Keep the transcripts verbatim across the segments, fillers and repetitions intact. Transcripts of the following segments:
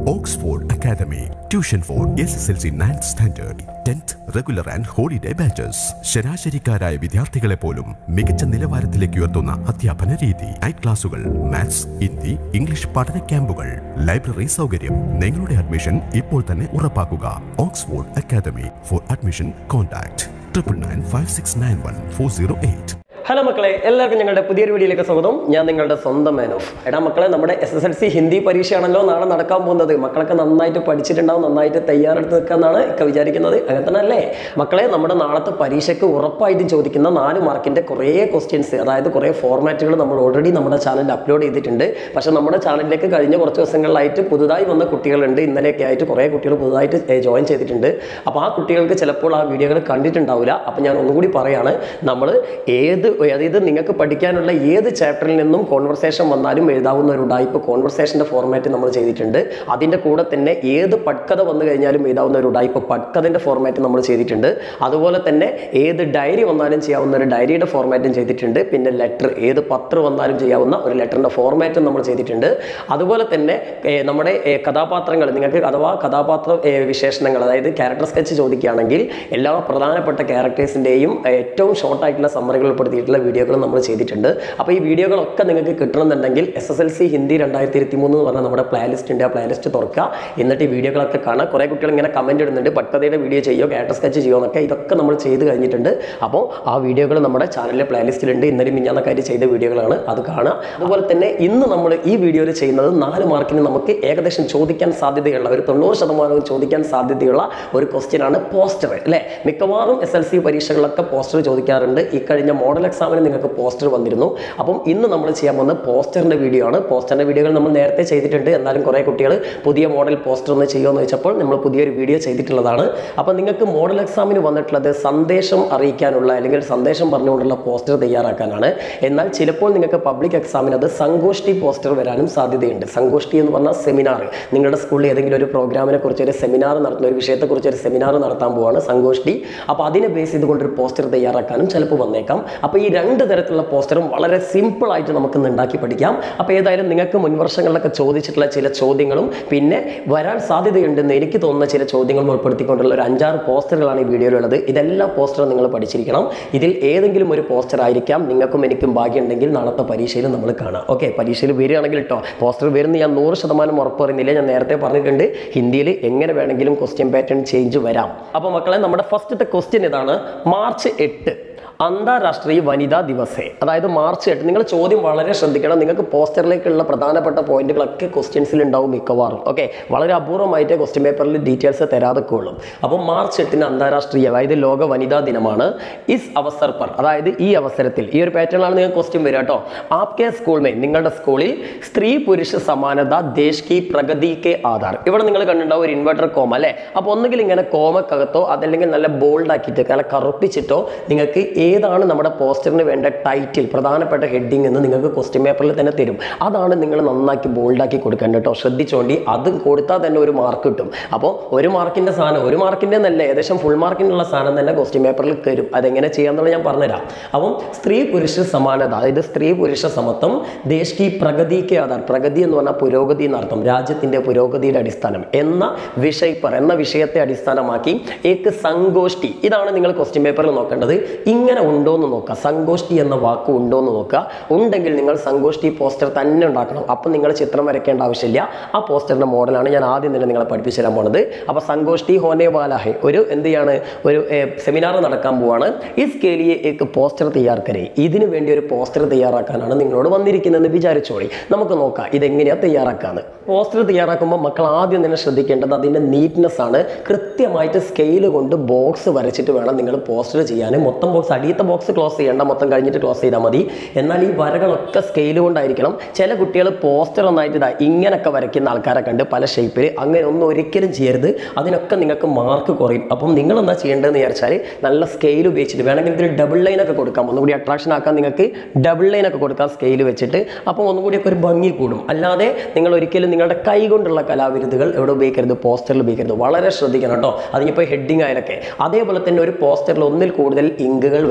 Oxford Academy. Tuition for S S L C ninth standard, tenth regular and holiday batches. ശരാശരിക്കാരായ വിദ്യാർത്ഥികളെ പോലും മികച്ച നിലവാരത്തിലേക്ക് ഉയർത്തുന്ന അധ്യാപന രീതി. നൈറ്റ് ക്ലാസുകൾ, മാത്സ്, ഹിന്ദി, ഇംഗ്ലീഷ് പഠന ക്യാമ്പുകൾ, ലൈബ്രറി സൗകര്യം. നിങ്ങളുടെ അഡ്മിഷൻ ഇപ്പോൾ തന്നെ ഉറപ്പാക്കുക. Oxford academy. For admission contact triple nine five six nine one four zero eight. Hello മക്കളെ, എല്ലാവർക്കും ഞങ്ങളുടെ പുതിയൊരു വീഡിയോയിലേക്ക് സ്വാഗതം. ഞാൻ നിങ്ങളുടെ സ്വന്തം മാനോഫ്. എടാ മക്കളെ, നമ്മുടെ S S L C Hindi പരീക്ഷയാണല്ലോ നാളെ നടക്കാൻ പോകുന്നത്. മക്കളൊക്കെ നന്നായിട്ട് പഠിച്ചിട്ടുണ്ടാവും, നന്നായിട്ട് തയ്യാറെടുത്ത് നിൽക്കാന്നാണ് ഒക്കെ വിചാരിക്കുന്നത്. അങ്ങനെ തന്നെ അല്ലേ മക്കളെ? നമ്മുടെ നാളത്തെ പരീക്ഷയ്ക്ക് ഉറപ്പായിട്ടും ചോദിക്കുന്ന നാല് മാർക്കിൻ്റെ കുറേ ക്വസ്റ്റ്യൻസ്, അതായത് കുറേ ഫോർമാറ്റുകൾ നമ്മൾ ഓൾറെഡി നമ്മുടെ ചാനലിൽ അപ്ലോഡ് ചെയ്തിട്ടുണ്ട്. പക്ഷേ നമ്മുടെ ചാനലിലേക്ക് കഴിഞ്ഞ കുറച്ച് ദിവസങ്ങളിലായിട്ട് പുതുതായി വന്ന കുട്ടികളുണ്ട്. ഇന്നലെയൊക്കെ ആയിട്ട് കുറേ കുട്ടികൾ പുതുതായിട്ട് ജോയിൻ ചെയ്തിട്ടുണ്ട്. അപ്പോൾ ആ കുട്ടികൾക്ക് ചിലപ്പോൾ ആ വീഡിയോകൾ കണ്ടിട്ടുണ്ടാവില്ല. അപ്പോൾ ഞാൻ ഒന്നുകൂടി പറയാണ്, നമ്മൾ ഏത് അതായത് നിങ്ങൾക്ക് പഠിക്കാനുള്ള ഏത് ചാപ്റ്ററിൽ നിന്നും കോൺവെർസേഷൻ വന്നാലും എഴുതാവുന്ന ഒരു ഉഡായിപ്പ് കോൺവെർസേഷൻ്റെ ഫോർമാറ്റ് നമ്മൾ ചെയ്തിട്ടുണ്ട്. അതിൻ്റെ കൂടെ തന്നെ ഏത് പട്കഥ വന്നു കഴിഞ്ഞാലും എഴുതാവുന്ന ഒരു ഉഡായിപ്പ് പട്കഥൻ്റെ ഫോർമാറ്റ് നമ്മൾ ചെയ്തിട്ടുണ്ട്. അതുപോലെ തന്നെ ഏത് ഡയറി വന്നാലും ചെയ്യാവുന്ന ഒരു ഡയറിയുടെ ഫോർമാറ്റും ചെയ്തിട്ടുണ്ട്. പിന്നെ ലെറ്റർ, ഏത് പത്രം വന്നാലും ചെയ്യാവുന്ന ഒരു ലെറ്ററിൻ്റെ ഫോർമാറ്റും നമ്മൾ ചെയ്തിട്ടുണ്ട്. അതുപോലെ തന്നെ നമ്മുടെ കഥാപാത്രങ്ങൾ, നിങ്ങൾക്ക് അഥവാ കഥാപാത്ര വിശേഷണങ്ങൾ, അതായത് ക്യാരക്ടർ സ്കെച്ച് ചോദിക്കുകയാണെങ്കിൽ എല്ലാ പ്രധാനപ്പെട്ട ക്യാരക്ടേഴ്സിൻ്റെയും ഏറ്റവും ഷോർട്ടായിട്ടുള്ള സമ്മറികൾ ഉൾപ്പെടുത്തിയിട്ടുള്ള വീഡിയോകൾ നമ്മൾ ചെയ്തിട്ടുണ്ട്. അപ്പോൾ ഈ വീഡിയോകളൊക്കെ നിങ്ങൾക്ക് കിട്ടണമെന്നുണ്ടെങ്കിൽ S S L C Hindi രണ്ടായിരത്തി ഇരുപത്തി മൂന്ന് എന്ന് പറഞ്ഞാൽ നമ്മുടെ പ്ലേലിസ്റ്റ് ഉണ്ട്. ആ പ്ലേലിസ്റ്റ് തുറക്കുക, എന്നിട്ട് ഈ വീഡിയോകളൊക്കെ കാണാം. കുറേ കുട്ടികൾ ഇങ്ങനെ കമൻറ്റ് ഇടുന്നുണ്ട്, പട്കഥയുടെ വീഡിയോ ചെയ്യുമോ, ക്യാരക്ടർ സ്കെച്ച് ചെയ്യുമോ എന്നൊക്കെ. ഇതൊക്കെ നമ്മൾ ചെയ്ത് കഴിഞ്ഞിട്ടുണ്ട്. അപ്പോൾ ആ വീഡിയോകൾ നമ്മുടെ ചാനലിലെ പ്ലേലിസ്റ്റിലുണ്ട്. ഇന്നലെ മിഞ്ഞാന്നൊക്കെ ചെയ്ത വീഡിയോകളാണ്, അത് കാണുക. അതുപോലെ തന്നെ ഇന്ന് നമ്മൾ ഈ വീഡിയോയിൽ ചെയ്യുന്നത് നാല് മാർക്കിന് നമുക്ക് ഏകദേശം ചോദിക്കാൻ സാധ്യതയുള്ള ഒരു തൊണ്ണൂറ് ശതമാനവും ചോദിക്കാൻ സാധ്യതയുള്ള ഒരു ക്വസ്റ്റ്യൻ ആണ് പോസ്റ്റർ അല്ലേ. മിക്കവാറും എസ് എൽ സി പരീക്ഷകളിലൊക്കെ പോസ്റ്റർ ചോദിക്കാറുണ്ട്. ഈ കഴിഞ്ഞ മോഡൽ എക്സാമിന് നിങ്ങൾക്ക് പോസ്റ്റർ വന്നിരുന്നു. അപ്പം ഇന്ന് നമ്മൾ ചെയ്യാൻ പോകുന്നത് പോസ്റ്ററിൻ്റെ വീഡിയോ ആണ്. പോസ്റ്ററിൻ്റെ വീഡിയോകൾ നമ്മൾ നേരത്തെ ചെയ്തിട്ടുണ്ട്. എന്നാലും കുറേ കുട്ടികൾ പുതിയ മോഡൽ പോസ്റ്റർ ഒന്ന് ചെയ്യുമെന്ന് വെച്ചപ്പോൾ നമ്മൾ പുതിയൊരു വീഡിയോ ചെയ്തിട്ടുള്ളതാണ്. അപ്പം നിങ്ങൾക്ക് മോഡൽ എക്സാമിന് വന്നിട്ടുള്ളത് സന്ദേശം അറിയിക്കാനുള്ള അല്ലെങ്കിൽ സന്ദേശം പറഞ്ഞുകൊണ്ടുള്ള പോസ്റ്റർ തയ്യാറാക്കാനാണ്. എന്നാൽ ചിലപ്പോൾ നിങ്ങൾക്ക് പബ്ലിക് എക്സാമിന് അത് സങ്കോഷ്ടി പോസ്റ്റർ വരാനും സാധ്യതയുണ്ട്. സങ്കോഷ്ടി എന്ന് പറഞ്ഞാൽ സെമിനാർ, നിങ്ങളുടെ സ്കൂളിൽ ഏതെങ്കിലും ഒരു പ്രോഗ്രാമിനെ കുറിച്ച് ഒരു സെമിനാർ നടത്തുന്ന, ഒരു വിഷയത്തെക്കുറിച്ച് ഒരു സെമിനാർ നടത്താൻ പോവുകയാണ് സങ്കോഷ്ടി. അപ്പോൾ അതിനെ ബേസ് ചെയ്തുകൊണ്ടൊരു പോസ്റ്റർ തയ്യാറാക്കാനും ചിലപ്പോൾ വന്നേക്കാം. അപ്പോൾ ഈ രണ്ട് തരത്തിലുള്ള പോസ്റ്ററും വളരെ സിമ്പിളായിട്ട് നമുക്ക് ഉണ്ടാക്കി പഠിക്കാം. അപ്പോൾ ഏതായാലും നിങ്ങൾക്ക് മുൻവർഷങ്ങളിലൊക്കെ ചോദിച്ചിട്ടുള്ള ചില ചോദ്യങ്ങളും പിന്നെ വരാൻ സാധ്യതയുണ്ടെന്ന് എനിക്ക് തോന്നുന്ന ചില ചോദ്യങ്ങളും ഉൾപ്പെടുത്തിക്കൊണ്ടുള്ള ഒരു അഞ്ചാറ് പോസ്റ്ററുകളാണ് ഈ വീഡിയോയിലുള്ളത്. ഇതെല്ലാം പോസ്റ്ററും നിങ്ങൾ പഠിച്ചിരിക്കണം. ഇതിൽ ഏതെങ്കിലും ഒരു പോസ്റ്റർ ആയിരിക്കാം നിങ്ങൾക്കും എനിക്കും ഭാഗ്യമുണ്ടെങ്കിൽ നാളത്തെ പരീക്ഷയിൽ നമ്മൾ കാണാം. ഓക്കെ, പരീക്ഷയിൽ വരികയാണെങ്കിൽ കേട്ടോ, പോസ്റ്റർ വരുന്ന ഞാൻ നൂറ് ശതമാനം ഉറപ്പ് പറയുന്നില്ല. ഞാൻ നേരത്തെ പറഞ്ഞിട്ടുണ്ട്, ഹിന്ദിയിൽ എങ്ങനെ വേണമെങ്കിലും ക്വസ്റ്റ്യൻ പാറ്റേൺ ചേഞ്ച് വരാം. അപ്പോൾ മക്കളെ, നമ്മുടെ ഫസ്റ്റത്തെ ക്വസ്റ്റ്യൻ ഇതാണ്. മാർച്ച് എട്ട് അന്താരാഷ്ട്രീയ വനിതാ ദിവസേ, അതായത് മാർച്ച് എട്ട്. നിങ്ങൾ ചോദ്യം വളരെ ശ്രദ്ധിക്കണം. നിങ്ങൾക്ക് പോസ്റ്ററിലേക്കുള്ള പ്രധാനപ്പെട്ട പോയിന്റുകളൊക്കെ ക്വസ്റ്റ്യൻസിൽ ഉണ്ടാവും മിക്കവാറും. ഓക്കെ, വളരെ അപൂർവമായിട്ട് ക്വസ്റ്റ്യൻ പേപ്പറിൽ ഡീറ്റെയിൽസ് തരാതൊക്കെ ഉള്ളൂ. അപ്പോൾ മാർച്ച് എട്ടിന് അന്താരാഷ്ട്രീയ, അതായത് ലോക വനിതാ ദിനമാണ്. ഇസ് അവസർ പർ, അതായത് ഈ അവസരത്തിൽ, ഈ ഒരു പാറ്റേണിലാണ് നിങ്ങൾക്ക് ക്വസ്റ്റ്യൻ വരിക കേട്ടോ. ആപ്കെ സ്കൂൾ മേ, നിങ്ങളുടെ സ്കൂളിൽ സ്ത്രീ പുരുഷ സമാനത ദേശ് കി പ്രഗതി കെ ആധാർ. ഇവിടെ നിങ്ങൾ കണ്ടിട്ടുണ്ടാവും ഒരു ഇൻവെർട്ടർ കോമ അല്ലേ. അപ്പോൾ ഒന്നുകിൽ ഇങ്ങനെ കോമക്കകത്തോ അതല്ലെങ്കിൽ നല്ല ബോൾഡ് ആക്കിയിട്ട് നല്ല കറുപ്പിച്ചിട്ടോ നിങ്ങൾക്ക് ഏതാണ് നമ്മുടെ പോസ്റ്ററിന് വേണ്ട ടൈറ്റിൽ, പ്രധാനപ്പെട്ട ഹെഡിങ് എന്ന് നിങ്ങൾക്ക് ക്വസ്റ്റ്യൻ പേപ്പറിൽ തന്നെ തരും. അതാണ് നിങ്ങൾ നന്നാക്കി ബോൾഡാക്കി കൊടുക്കേണ്ടത് കേട്ടോ. ശ്രദ്ധിച്ചോണ്ടി, അത് കൊടുത്താൽ തന്നെ ഒരു മാർക്ക് കിട്ടും. അപ്പോൾ ഒരു മാർക്കിൻ്റെ സാധനം, ഒരു മാർക്കിൻ്റെ നല്ല ഏകദേശം ഫുൾ മാർക്കിനുള്ള സാധനം തന്നെ ക്വസ്റ്റ്യൻ പേപ്പറിൽ തരും. അതെങ്ങനെ ചെയ്യാമെന്നുള്ള ഞാൻ പറഞ്ഞുതരാം. അപ്പം സ്ത്രീ പുരുഷ സമാനത, അതായത് സ്ത്രീ പുരുഷ സമത്വം, ദേശ് കി പ്രഗതിക്ക് ആധാർ, പ്രഗതി എന്ന് പറഞ്ഞാൽ പുരോഗതി എന്നർത്ഥം, രാജ്യത്തിൻ്റെ പുരോഗതിയുടെ അടിസ്ഥാനം എന്ന വിഷയപ്പർ എന്ന വിഷയത്തെ അടിസ്ഥാനമാക്കി ഏക്ക് സങ്കോഷ്ടി, ഇതാണ് നിങ്ങൾ ക്വസ്റ്റ്യൻ പേപ്പറിൽ നോക്കേണ്ടത്. ഇങ്ങനെ ഉണ്ടോ എന്ന് നോക്കുക, സങ്കോഷ്ടി എന്ന വാക്ക് ഉണ്ടോ എന്ന് നോക്കുക. ഉണ്ടെങ്കിൽ നിങ്ങൾ സങ്കോഷ്ടി പോസ്റ്റർ തന്നെ ഉണ്ടാക്കണം. അപ്പം നിങ്ങൾ ചിത്രം വരയ്ക്കേണ്ട ആവശ്യമില്ല. ആ പോസ്റ്ററിൻ്റെ മോഡലാണ് ഞാൻ ആദ്യം തന്നെ നിങ്ങളെ പഠിപ്പിച്ചു തരാൻ പോണത്. അപ്പോൾ സങ്കോഷ്ടി ഹോനെ വാലാ ഹെ, ഒരു എന്ത് ചെയ്യാണ്, ഒരു സെമിനാർ നടക്കാൻ പോവാണ്. ഇസ് കെ ലിയെ ഏക്ക് പോസ്റ്റർ തയ്യാർ കരേ, ഇതിനു വേണ്ടി ഒരു പോസ്റ്റർ തയ്യാറാക്കാനാണ് നിങ്ങളോട് വന്നിരിക്കുന്നതെന്ന് വിചാരിച്ചോളി. നമുക്ക് നോക്കാം ഇതെങ്ങനെയാണ് തയ്യാറാക്കാന്ന്. പോസ്റ്റർ തയ്യാറാക്കുമ്പോൾ മക്കൾ ആദ്യം തന്നെ ശ്രദ്ധിക്കേണ്ടത് അതിൻ്റെ നീറ്റ്നെസ് ആണ്. കൃത്യമായിട്ട് സ്കെയിൽ കൊണ്ട് ബോക്സ് വരച്ചിട്ട് വേണം നിങ്ങൾ പോസ്റ്റർ ചെയ്യാൻ. മൊത്തം ബോക്സ്, അടിയത്തെ ബോക്സ് ക്ലോസ് ചെയ്യേണ്ട, മൊത്തം കഴിഞ്ഞിട്ട് ക്ലോസ് ചെയ്താൽ മതി. എന്നാൽ ഈ വരകളൊക്കെ സ്കെയിൽ കൊണ്ടായിരിക്കണം. ചില കുട്ടികൾ പോസ്റ്റർ ഒന്നായിട്ട് ഇതാ ഇങ്ങനെയൊക്കെ വരയ്ക്കുന്ന ആൾക്കാരൊക്കെ ഉണ്ട് പല ഷേപ്പിൽ. അങ്ങനെ ഒന്നും ഒരിക്കലും ചെയ്യരുത്. അതിനൊക്കെ നിങ്ങൾക്ക് മാർക്ക് കുറയും. അപ്പം നിങ്ങൾ എന്താ ചെയ്യേണ്ടതെന്ന് വിചാരിച്ചാൽ നല്ല സ്കെയിൽ ഉപയോഗിച്ചിട്ട് വേണമെങ്കിൽ ഇതിൽ ഡബിൾ ലൈനൊക്കെ കൊടുക്കാം. ഒന്നുകൂടി അട്രാക്ഷൻ ആക്കാൻ നിങ്ങൾക്ക് ഡബിൾ ലൈനൊക്കെ കൊടുക്കാം സ്കെയിൽ വെച്ചിട്ട്. അപ്പോൾ ഒന്നുകൂടിയൊക്കെ ഒരു ഭംഗി കൂടും. അല്ലാതെ നിങ്ങൾ ഒരിക്കലും നിങ്ങളുടെ കൈ കൊണ്ടുള്ള കലാവിരുദ്ധകൾ എവിടെ ഉപയോഗിക്കരുത്, പോസ്റ്ററിൽ ഉപയോഗിക്കരുത്. വളരെ ശ്രദ്ധിക്കണം കേട്ടോ. അതിനിപ്പോൾ ഹെഡിങ് ആയാലൊക്കെ. അതേപോലെ തന്നെ ഒരു പോസ്റ്ററിൽ ഒന്നിൽ കൂടുതൽ ഇങ്കുകൾ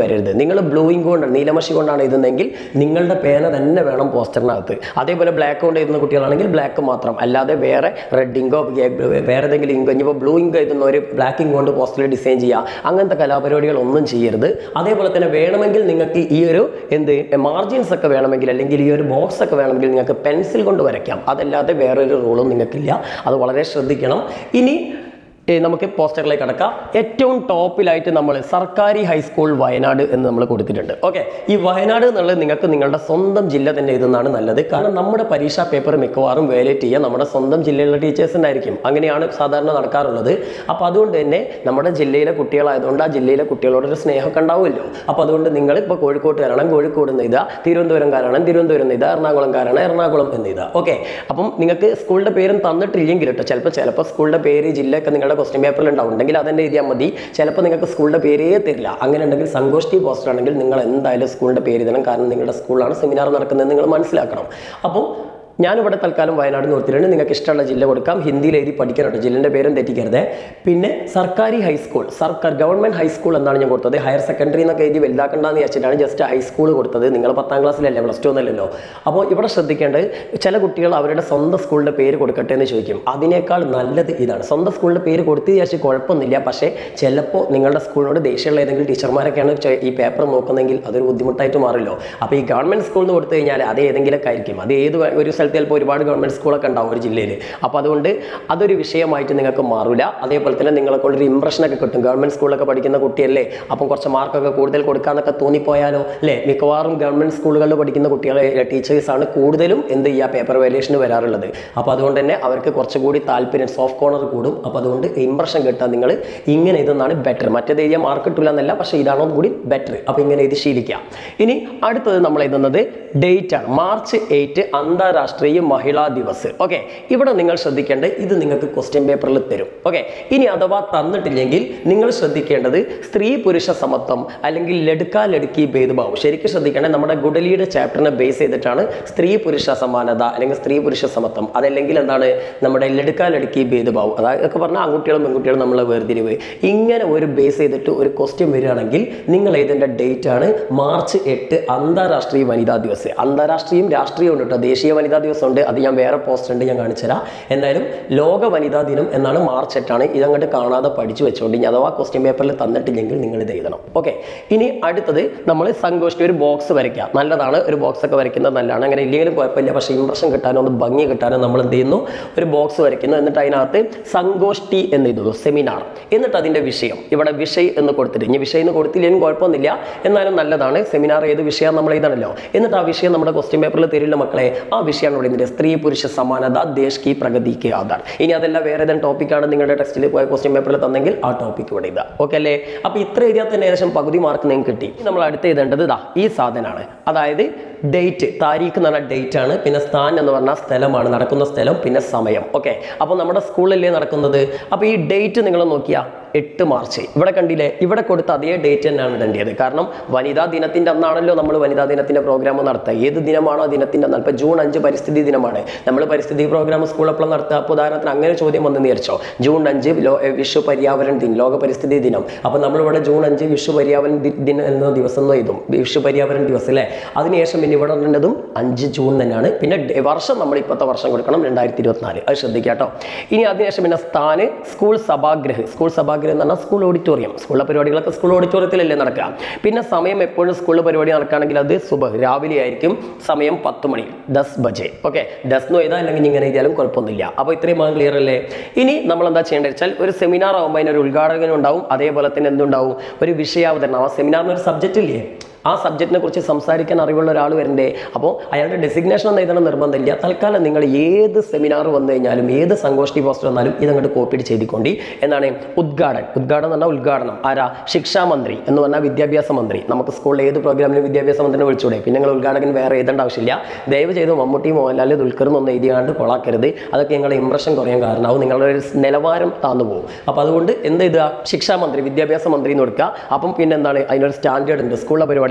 വരരുത്. നിങ്ങൾ ബ്ലൂ ഇങ്ക് കൊണ്ട് നീലമഷി കൊണ്ടാണ് എഴുതുന്നതെങ്കിൽ നിങ്ങളുടെ പേന തന്നെ വേണം പോസ്റ്ററിനകത്ത്. അതേപോലെ ബ്ലാക്ക് കൊണ്ട് എഴുതുന്ന കുട്ടികളാണെങ്കിൽ ബ്ലാക്ക് മാത്രം, അല്ലാതെ വേറെ റെഡ് ഇങ്കോ വേറെ ഏതെങ്കിലും ഇങ്കോ, ഇനിയിപ്പോൾ ബ്ലൂ ഇങ്ക് എഴുതുന്നവർ ബ്ലാക്ക് ഇങ്ക് കൊണ്ട് പോസ്റ്ററിൽ ഡിസൈൻ ചെയ്യുക, അങ്ങനത്തെ കലാപരിപാടികൾ ഒന്നും ചെയ്യരുത്. അതേപോലെ തന്നെ വേണമെങ്കിൽ നിങ്ങൾക്ക് ഈ ഒരു എന്ത് മാർജിൻസ് ഒക്കെ വേണമെങ്കിൽ, അല്ലെങ്കിൽ ഈ ഒരു ബോക്സ് ഒക്കെ വേണമെങ്കിൽ നിങ്ങൾക്ക് പെൻസിൽ കൊണ്ട് വരയ്ക്കാം. അതല്ലാതെ വേറൊരു റൂളും നിങ്ങൾക്കില്ല. അത് വളരെ ശ്രദ്ധിക്കണം. ഇനി നമുക്ക് പോസ്റ്ററിലേക്ക് കടക്കാം. ഏറ്റവും ടോപ്പിലായിട്ട് നമ്മൾ സർക്കാരി ഹൈസ്കൂൾ വയനാട് എന്ന് നമ്മൾ കൊടുത്തിട്ടുണ്ട്. ഓക്കെ, ഈ വയനാട് എന്നുള്ളത് നിങ്ങൾക്ക് നിങ്ങളുടെ സ്വന്തം ജില്ല തന്നെ എഴുതുന്നതാണ് നല്ലത്. കാരണം നമ്മുടെ പരീക്ഷാ പേപ്പർ മിക്കവാറും വേലേറ്റ് ചെയ്യുക നമ്മുടെ സ്വന്തം ജില്ലയിലുള്ള ടീച്ചേഴ്സിൻ്റെ ആയിരിക്കും. അങ്ങനെയാണ് സാധാരണ നടക്കാറുള്ളത്. അപ്പോൾ അതുകൊണ്ട് തന്നെ നമ്മുടെ ജില്ലയിലെ കുട്ടികളായതുകൊണ്ട് ആ ജില്ലയിലെ കുട്ടികളോടൊരു സ്നേഹമൊക്കെ ഉണ്ടാവുമല്ലോ. അപ്പോൾ അതുകൊണ്ട് നിങ്ങൾ ഇപ്പോൾ കോഴിക്കോട്ടുകാരാണ് കോഴിക്കോട് എന്ന് എഴുതുക, തിരുവനന്തപുരംകാരാണ് തിരുവനന്തപുരം എന്ന് എഴുതുക, എറണാകുളംകാരാണ് എറണാകുളം എന്ന് എഴുതുക. ഓക്കെ, അപ്പം നിങ്ങൾക്ക് സ്കൂളിൻ്റെ പേരും തന്നിട്ടില്ലെങ്കിൽ കേട്ടോ, ചിലപ്പോൾ ചിലപ്പോൾ സ്കൂളിൻ്റെ പേര് ജില്ലയൊക്കെ നിങ്ങളുടെ ക്വസ്റ്റ്യൻ പേപ്പറിൽ ഉണ്ടാവും. ഉണ്ടെങ്കിൽ അതെന്നെ എഴുതിയാൽ മതി. ചിലപ്പോൾ നിങ്ങൾക്ക് സ്കൂളിൻ്റെ പേരേ തരില്ല. അങ്ങനെ ഉണ്ടെങ്കിൽ സങ്കോഷ്ഠി പോസ്റ്റർ ആണെങ്കിൽ നിങ്ങൾ എന്തായാലും സ്കൂളിൻ്റെ പേര് തരണം. കാരണം നിങ്ങളുടെ സ്കൂളിലാണ് സെമിനാർ നടക്കുന്നത് നിങ്ങൾ മനസ്സിലാക്കണം. അപ്പോൾ ഞാനിവിടെ തൽക്കാലം വയനാട് നോർത്തിലുണ്ട്. നിങ്ങൾക്ക് ഇഷ്ടമുള്ള ജില്ല കൊടുക്കാം. ഹിന്ദിയിൽ എഴുതി പഠിക്കണം, ജില്ലിൻ്റെ പേരും തെറ്റിക്കരുത്. പിന്നെ സർക്കാരി ഹൈസ്കൂൾ, സർക്കാർ ഗവൺമെൻറ് ഹൈസ്കൂൾ എന്നാണ് ഞാൻ കൊടുത്തത്. ഹയർ സെക്കൻഡറി എന്നൊക്കെ എഴുതി വലുതാക്കണ്ടെന്ന് വെച്ചിട്ടാണ് ജസ്റ്റ് ഹൈസ്കൂൾ കൊടുത്തത്. നിങ്ങൾ പത്താം ക്ലാസ്സിലല്ലേ, പ്ലസ് ടു ഒന്നല്ലല്ലോ. അപ്പോൾ ഇവിടെ ശ്രദ്ധിക്കേണ്ടത്, ചില കുട്ടികൾ അവരുടെ സ്വന്തം സ്കൂളിൻ്റെ പേര് കൊടുക്കട്ടെ എന്ന് ചോദിക്കും. അതിനേക്കാൾ നല്ലത് ഇതാണ്. സ്വന്തം സ്കൂളിൻ്റെ പേര് കൊടുത്ത് വിചാരിച്ച് കുഴപ്പമൊന്നുമില്ല. പക്ഷേ ചിലപ്പോൾ നിങ്ങളുടെ സ്കൂളിനോട് ദേഷ്യമുള്ള ഏതെങ്കിലും ടീച്ചർമാരൊക്കെയാണ് ഈ പേപ്പർ നോക്കുന്നതെങ്കിൽ അതൊരു ബുദ്ധിമുട്ടായിട്ട് മാറില്ലോ. അപ്പോൾ ഈ ഗവൺമെൻറ് സ്കൂളിൽ നിന്ന് കൊടുത്തു കഴിഞ്ഞാൽ അത് ഏതെങ്കിലുമൊക്കെ ആയിരിക്കും. അത് ഏത് ഒരു ചിലപ്പോൾ ഒരുപാട് ഗവൺമെൻറ് സ്കൂളൊക്കെ ഉണ്ടാവും ഒരു ജില്ലയിൽ. അപ്പോൾ അതുകൊണ്ട് അതൊരു വിഷയമായിട്ട് നിങ്ങൾക്ക് മാറില്ല. അതേപോലെ തന്നെ നിങ്ങളെ കൊണ്ടൊരു ഇംപ്രഷനൊക്കെ കിട്ടും. ഗവൺമെൻറ് സ്കൂളിലൊക്കെ പഠിക്കുന്ന കുട്ടിയല്ലേ, അപ്പം കുറച്ച് മാർക്കൊക്കെ കൂടുതൽ കൊടുക്കാമെന്നൊക്കെ തോന്നിപ്പോയാലോ അല്ലേ. മിക്കവാറും ഗവൺമെൻറ് സ്കൂളുകളിൽ പഠിക്കുന്ന കുട്ടികളെ ടീച്ചേഴ്സാണ് കൂടുതലും എന്ത് ചെയ്യുക പേപ്പർ വാല്യുവേഷന് വരാറുള്ളത്. അപ്പോൾ അതുകൊണ്ട് തന്നെ അവർക്ക് കുറച്ചുകൂടി താല്പര്യം, സോഫ്റ്റ് കോർണർ കൂടും. അപ്പോൾ അതുകൊണ്ട് ഇംപ്രഷൻ കിട്ടാൻ നിങ്ങൾ ഇങ്ങനെ ഇതെന്നാണ് ബെറ്റർ. മറ്റേത് എഴുതിയാൽ മാർക്ക് കിട്ടില്ല എന്നല്ല, പക്ഷേ ഇതാണോ കൂടി ബെറ്റർ. അപ്പോൾ ഇങ്ങനെ ഇത് ശീലിക്കാം. ഇനി അടുത്തത് നമ്മൾ എഴുതുന്നത് ഡേറ്റ് ആണ്. മാർച്ച് എയ്റ്റ് അന്താരാഷ്ട്രീയ മഹിളാ ദിവസ്. ഓക്കെ, ഇവിടെ നിങ്ങൾ ശ്രദ്ധിക്കേണ്ടത് ഇത് നിങ്ങൾക്ക് ക്വസ്റ്റ്യൻ പേപ്പറിൽ തരും. ഓക്കെ, ഇനി അഥവാ തന്നിട്ടില്ലെങ്കിൽ നിങ്ങൾ ശ്രദ്ധിക്കേണ്ടത് സ്ത്രീ പുരുഷ സമത്വം അല്ലെങ്കിൽ ലടുക്ക ലടുക്കി ഭേദഭാവം. ശരിക്കും ശ്രദ്ധിക്കേണ്ടത് നമ്മുടെ ഗുഡലിയുടെ ചാപ്റ്ററിനെ ബേസ് ചെയ്തിട്ടാണ് സ്ത്രീ പുരുഷ സമാനത അല്ലെങ്കിൽ സ്ത്രീ പുരുഷ സമത്വം. അതല്ലെങ്കിൽ എന്താണ് നമ്മുടെ ലടുക്ക ലടുക്കി ഭേദഭാവം, അതൊക്കെ പറഞ്ഞാൽ ആൺകുട്ടികളും പെൺകുട്ടികളും നമ്മളെ വേർതിരിവ്. ഇങ്ങനെ ഒരു ബേസ് ചെയ്തിട്ട് ഒരു ക്വസ്റ്റ്യൻ വരികയാണെങ്കിൽ നിങ്ങൾ എഴുതേണ്ട ഡേറ്റ് ആണ് മാർച്ച് എട്ട് അന്താരാഷ്ട്രീയ വനിതാ ദിവസ്. അന്താരാഷ്ട്രീയം രാഷ്ട്രീയം ഉണ്ട് കേട്ടോ. ദേശീയ വനിതാ ദിവസം ഉണ്ട്, അത് ഞാൻ വേറെ പോസ്റ്റർ ഉണ്ട്, ഞാൻ കാണിച്ചു തരാം. എന്തായാലും ലോക വനിതാ ദിനം എന്നാണ് മാർച്ച് എട്ടാണ്. ഇതങ്ങോട്ട് കാണാതെ പഠിച്ചു വെച്ചോണ്ട് ഇനി അഥവാ ക്വസ്റ്റ്യൻ പേപ്പറിൽ തന്നിട്ടില്ലെങ്കിൽ നിങ്ങൾ ഇത് എഴുതണം. ഓക്കെ, ഇനി അടുത്തത് നമ്മൾ സങ്കോഷ്ഠി ഒരു ബോക്സ് വരയ്ക്കുക. നല്ലതാണ്, ഒരു ബോക്സ് ഒക്കെ വരയ്ക്കുന്നത് നല്ലതാണ്. അങ്ങനെ ഇല്ലെങ്കിലും കുഴപ്പമില്ല. പക്ഷേ ഇംപ്രഷൻ കിട്ടാനോ ഒന്ന് ഭംഗി കിട്ടാനോ നമ്മൾ എന്ത് ചെയ്യുന്നു, ഒരു ബോക്സ് വരയ്ക്കുന്നു. എന്നിട്ട് അതിനകത്ത് സങ്കോഷ്ഠി എന്ന് എഴുതുന്നു, സെമിനാർ. എന്നിട്ട് അതിൻ്റെ വിഷയം ഇവിടെ വിഷയ് എന്ന് കൊടുത്തിട്ട്, ഇനി വിഷയം എന്ന് കൊടുത്തില്ലെങ്കിലും കുഴപ്പമൊന്നുമില്ല, എന്നാലും നല്ലതാണ്. സെമിനാർ ഏത് വിഷയം നമ്മൾ എഴുതണമല്ലോ. എന്നിട്ട് ആ വിഷയം നമ്മുടെ ക്വസ്റ്റ്യൻ പേപ്പറിൽ തരില്ല മക്കളെ. ആ വിഷയമാണ് ഇവിടെ ഇതിൻ്റെ സ്ത്രീ പുരുഷ സമാനത ദേശ് കി പ്രഗതി കെ ആധാർ. ഇനി അതല്ല വേറെ ഏതെങ്കിലും ടോപ്പിക്കാണ് നിങ്ങളുടെ ടെക്സ്റ്റിൽ പോയ ക്വസ്റ്റ്യൻ പേപ്പറിൽ തന്നെങ്കിൽ ആ ടോപ്പിക്ക് ഇവിടെ ഇതാ. ഓക്കെ അല്ലേ? അപ്പോൾ ഇത്ര എഴുതിയാൽ തന്നെ ഏകദേശം പകുതി മാർക്ക് നിങ്ങൾക്ക് കിട്ടി. നമ്മൾ അടുത്ത് എഴുതേണ്ടത് ഇതാ ഈ സാധനമാണ്. അതായത് ഡേറ്റ്, താരീഖ് എന്ന് പറഞ്ഞാൽ ഡേറ്റ് ആണ്. പിന്നെ സ്ഥാൻ എന്ന് പറഞ്ഞാൽ സ്ഥലമാണ്, നടക്കുന്ന സ്ഥലം, പിന്നെ സമയം. ഓക്കെ, അപ്പോൾ നമ്മുടെ സ്കൂളിലല്ലേ നടക്കുന്നത്. അപ്പോൾ ഈ ഡേറ്റ് നിങ്ങൾ നോക്കിയാൽ എട്ട് മാർച്ച് ഇവിടെ കണ്ടില്ലേ, ഇവിടെ കൊടുത്ത അതേ ഡേറ്റ് തന്നെയാണ് ഇടേണ്ടത്. കാരണം വനിതാ ദിനത്തിൻ്റെ അന്നാണല്ലോ നമ്മൾ വനിതാ ദിനത്തിൻ്റെ പ്രോഗ്രാം നടത്തുക. ഏത് ദിനമാണോ ആ ദിനത്തിൻ്റെ അന്നാണ്. ഇപ്പോൾ ജൂൺ അഞ്ച് പരിസ്ഥിതി ദിനമാണ്, നമ്മൾ പരിസ്ഥിതി പ്രോഗ്രാം സ്കൂളെപ്പോഴും നടത്തുക. അപ്പോൾ ഉദാഹരണത്തിന് അങ്ങനെ ചോദ്യം വന്നെന്ന് വിചാരിച്ചോ, ജൂൺ അഞ്ച് ലോ വിശ്വ പര്യാവരണ ദിനം, ലോക പരിസ്ഥിതി ദിനം. അപ്പോൾ നമ്മളിവിടെ ജൂൺ അഞ്ച് വിശ്വ പര്യാവരണ ദിനം എന്ന ദിവസം എന്ന് എഴുതും, വിശ്വ പര്യാവരണ ദിവസം അല്ലേ. അതിനുശേഷം പിന്നെ ഇവിടെ ഇടേണ്ടതും അഞ്ച് ജൂൺ തന്നെയാണ്. പിന്നെ വർഷം നമ്മൾ ഇപ്പോഴത്തെ വർഷം കൊടുക്കണം, രണ്ടായിരത്തി ഇരുപത്തിനാല്. അത് ശ്രദ്ധിക്കുക കേട്ടോ. ഇനി അതിനുശേഷം പിന്നെ സ്ഥാന് സ്കൂൾ സഭാഗൃഹ്. സ്കൂൾ സഭാഗൃഹം എന്ന് പറഞ്ഞാൽ സ്കൂൾ ഓഡിറ്റോറിയം. സ്കൂളിലെ പരിപാടികളൊക്കെ സ്കൂൾ ഓഡിറ്റോറിയത്തിലല്ലേ നടക്കുക. പിന്നെ സമയം എപ്പോഴും സ്കൂളിൽ പരിപാടി നടക്കുകയാണെങ്കിൽ അത് സുബഹ് രാവിലെ ആയിരിക്കും. സമയം പത്ത് മണി, ദസ് ബജെ. ഓക്കെ, ദസ് എന്ന് എഴുതാം, അല്ലെങ്കിൽ ഇങ്ങനെ എഴുതിയാലും കുഴപ്പമൊന്നുമില്ല. അപ്പോൾ ഇത്രയും മാ ക്ലിയർ അല്ലേ? ഇനി നമ്മൾ എന്താ ചെയ്യേണ്ടത് വെച്ചാൽ ഒരു സെമിനാർ ആകുമ്പോൾ അതിനൊരു ഉദ്ഘാടകനും ഉണ്ടാവും, അതേപോലെ തന്നെ എന്തുണ്ടാവും, ഒരു വിഷയാവതരണം. ആ സെമിനാറിന് ഒരു സബ്ജക്റ്റ് ഇല്ലേ, ആ സബ്ജക്റ്റിനെ കുറിച്ച് സംസാരിക്കാൻ അറിവുള്ള ഒരാൾ വരണ്ടേ. അപ്പോൾ അയാളുടെ ഡെസിഗ്നേഷൻ ഒന്നും എഴുതണം നിർബന്ധമില്ല. തൽക്കാലം നിങ്ങൾ ഏത് സെമിനാർ വന്നു കഴിഞ്ഞാലും ഏത് സങ്കോഷ്ഠി പോസ്റ്റർ വന്നാലും ഇതങ്ങോട്ട് കോപ്പി ചെയ്തുകൊണ്ട് എന്താണ് ഉദ്ഘാടനം. ഉദ്ഘാടനം എന്ന് പറഞ്ഞാൽ ഉദ്ഘാടനം ആരാ, ശിക്ഷാ മന്ത്രി എന്ന് പറഞ്ഞാൽ വിദ്യാഭ്യാസ മന്ത്രി. നമുക്ക് സ്കൂളിൽ ഏത് പ്രോഗ്രാമിലും വിദ്യാഭ്യാസ മന്ത്രിനെ വിളിച്ചൂടെ. പിന്നെ നിങ്ങൾ ഉദ്ഘാടകൻ വേറെ എഴുതേണ്ട ആവശ്യമില്ല. ദയവ് ചെയ്ത് മമ്മൂട്ടി, മോഹൻലാൽ, ദുൽഖർ എന്നൊന്നും എഴുതിയാണ്ട് കൊളാക്കരുത്. അതൊക്കെ നിങ്ങളുടെ ഇംപ്രഷൻ കുറയാൻ കാരണമാവും, നിങ്ങളുടെ ഒരു നിലവാരം താന്നു പോകും. അപ്പോൾ അതുകൊണ്ട് എന്ത് എഴുതുക, ശിക്ഷാ മന്ത്രി, വിദ്യാഭ്യാസ മന്ത്രി എന്ന് കൊടുക്കുക. അപ്പം പിന്നെ എന്താണ് അതിനൊരു സ്റ്റാൻഡേർഡ് ഉണ്ട് സ്കൂളിലെ പരിപാടി.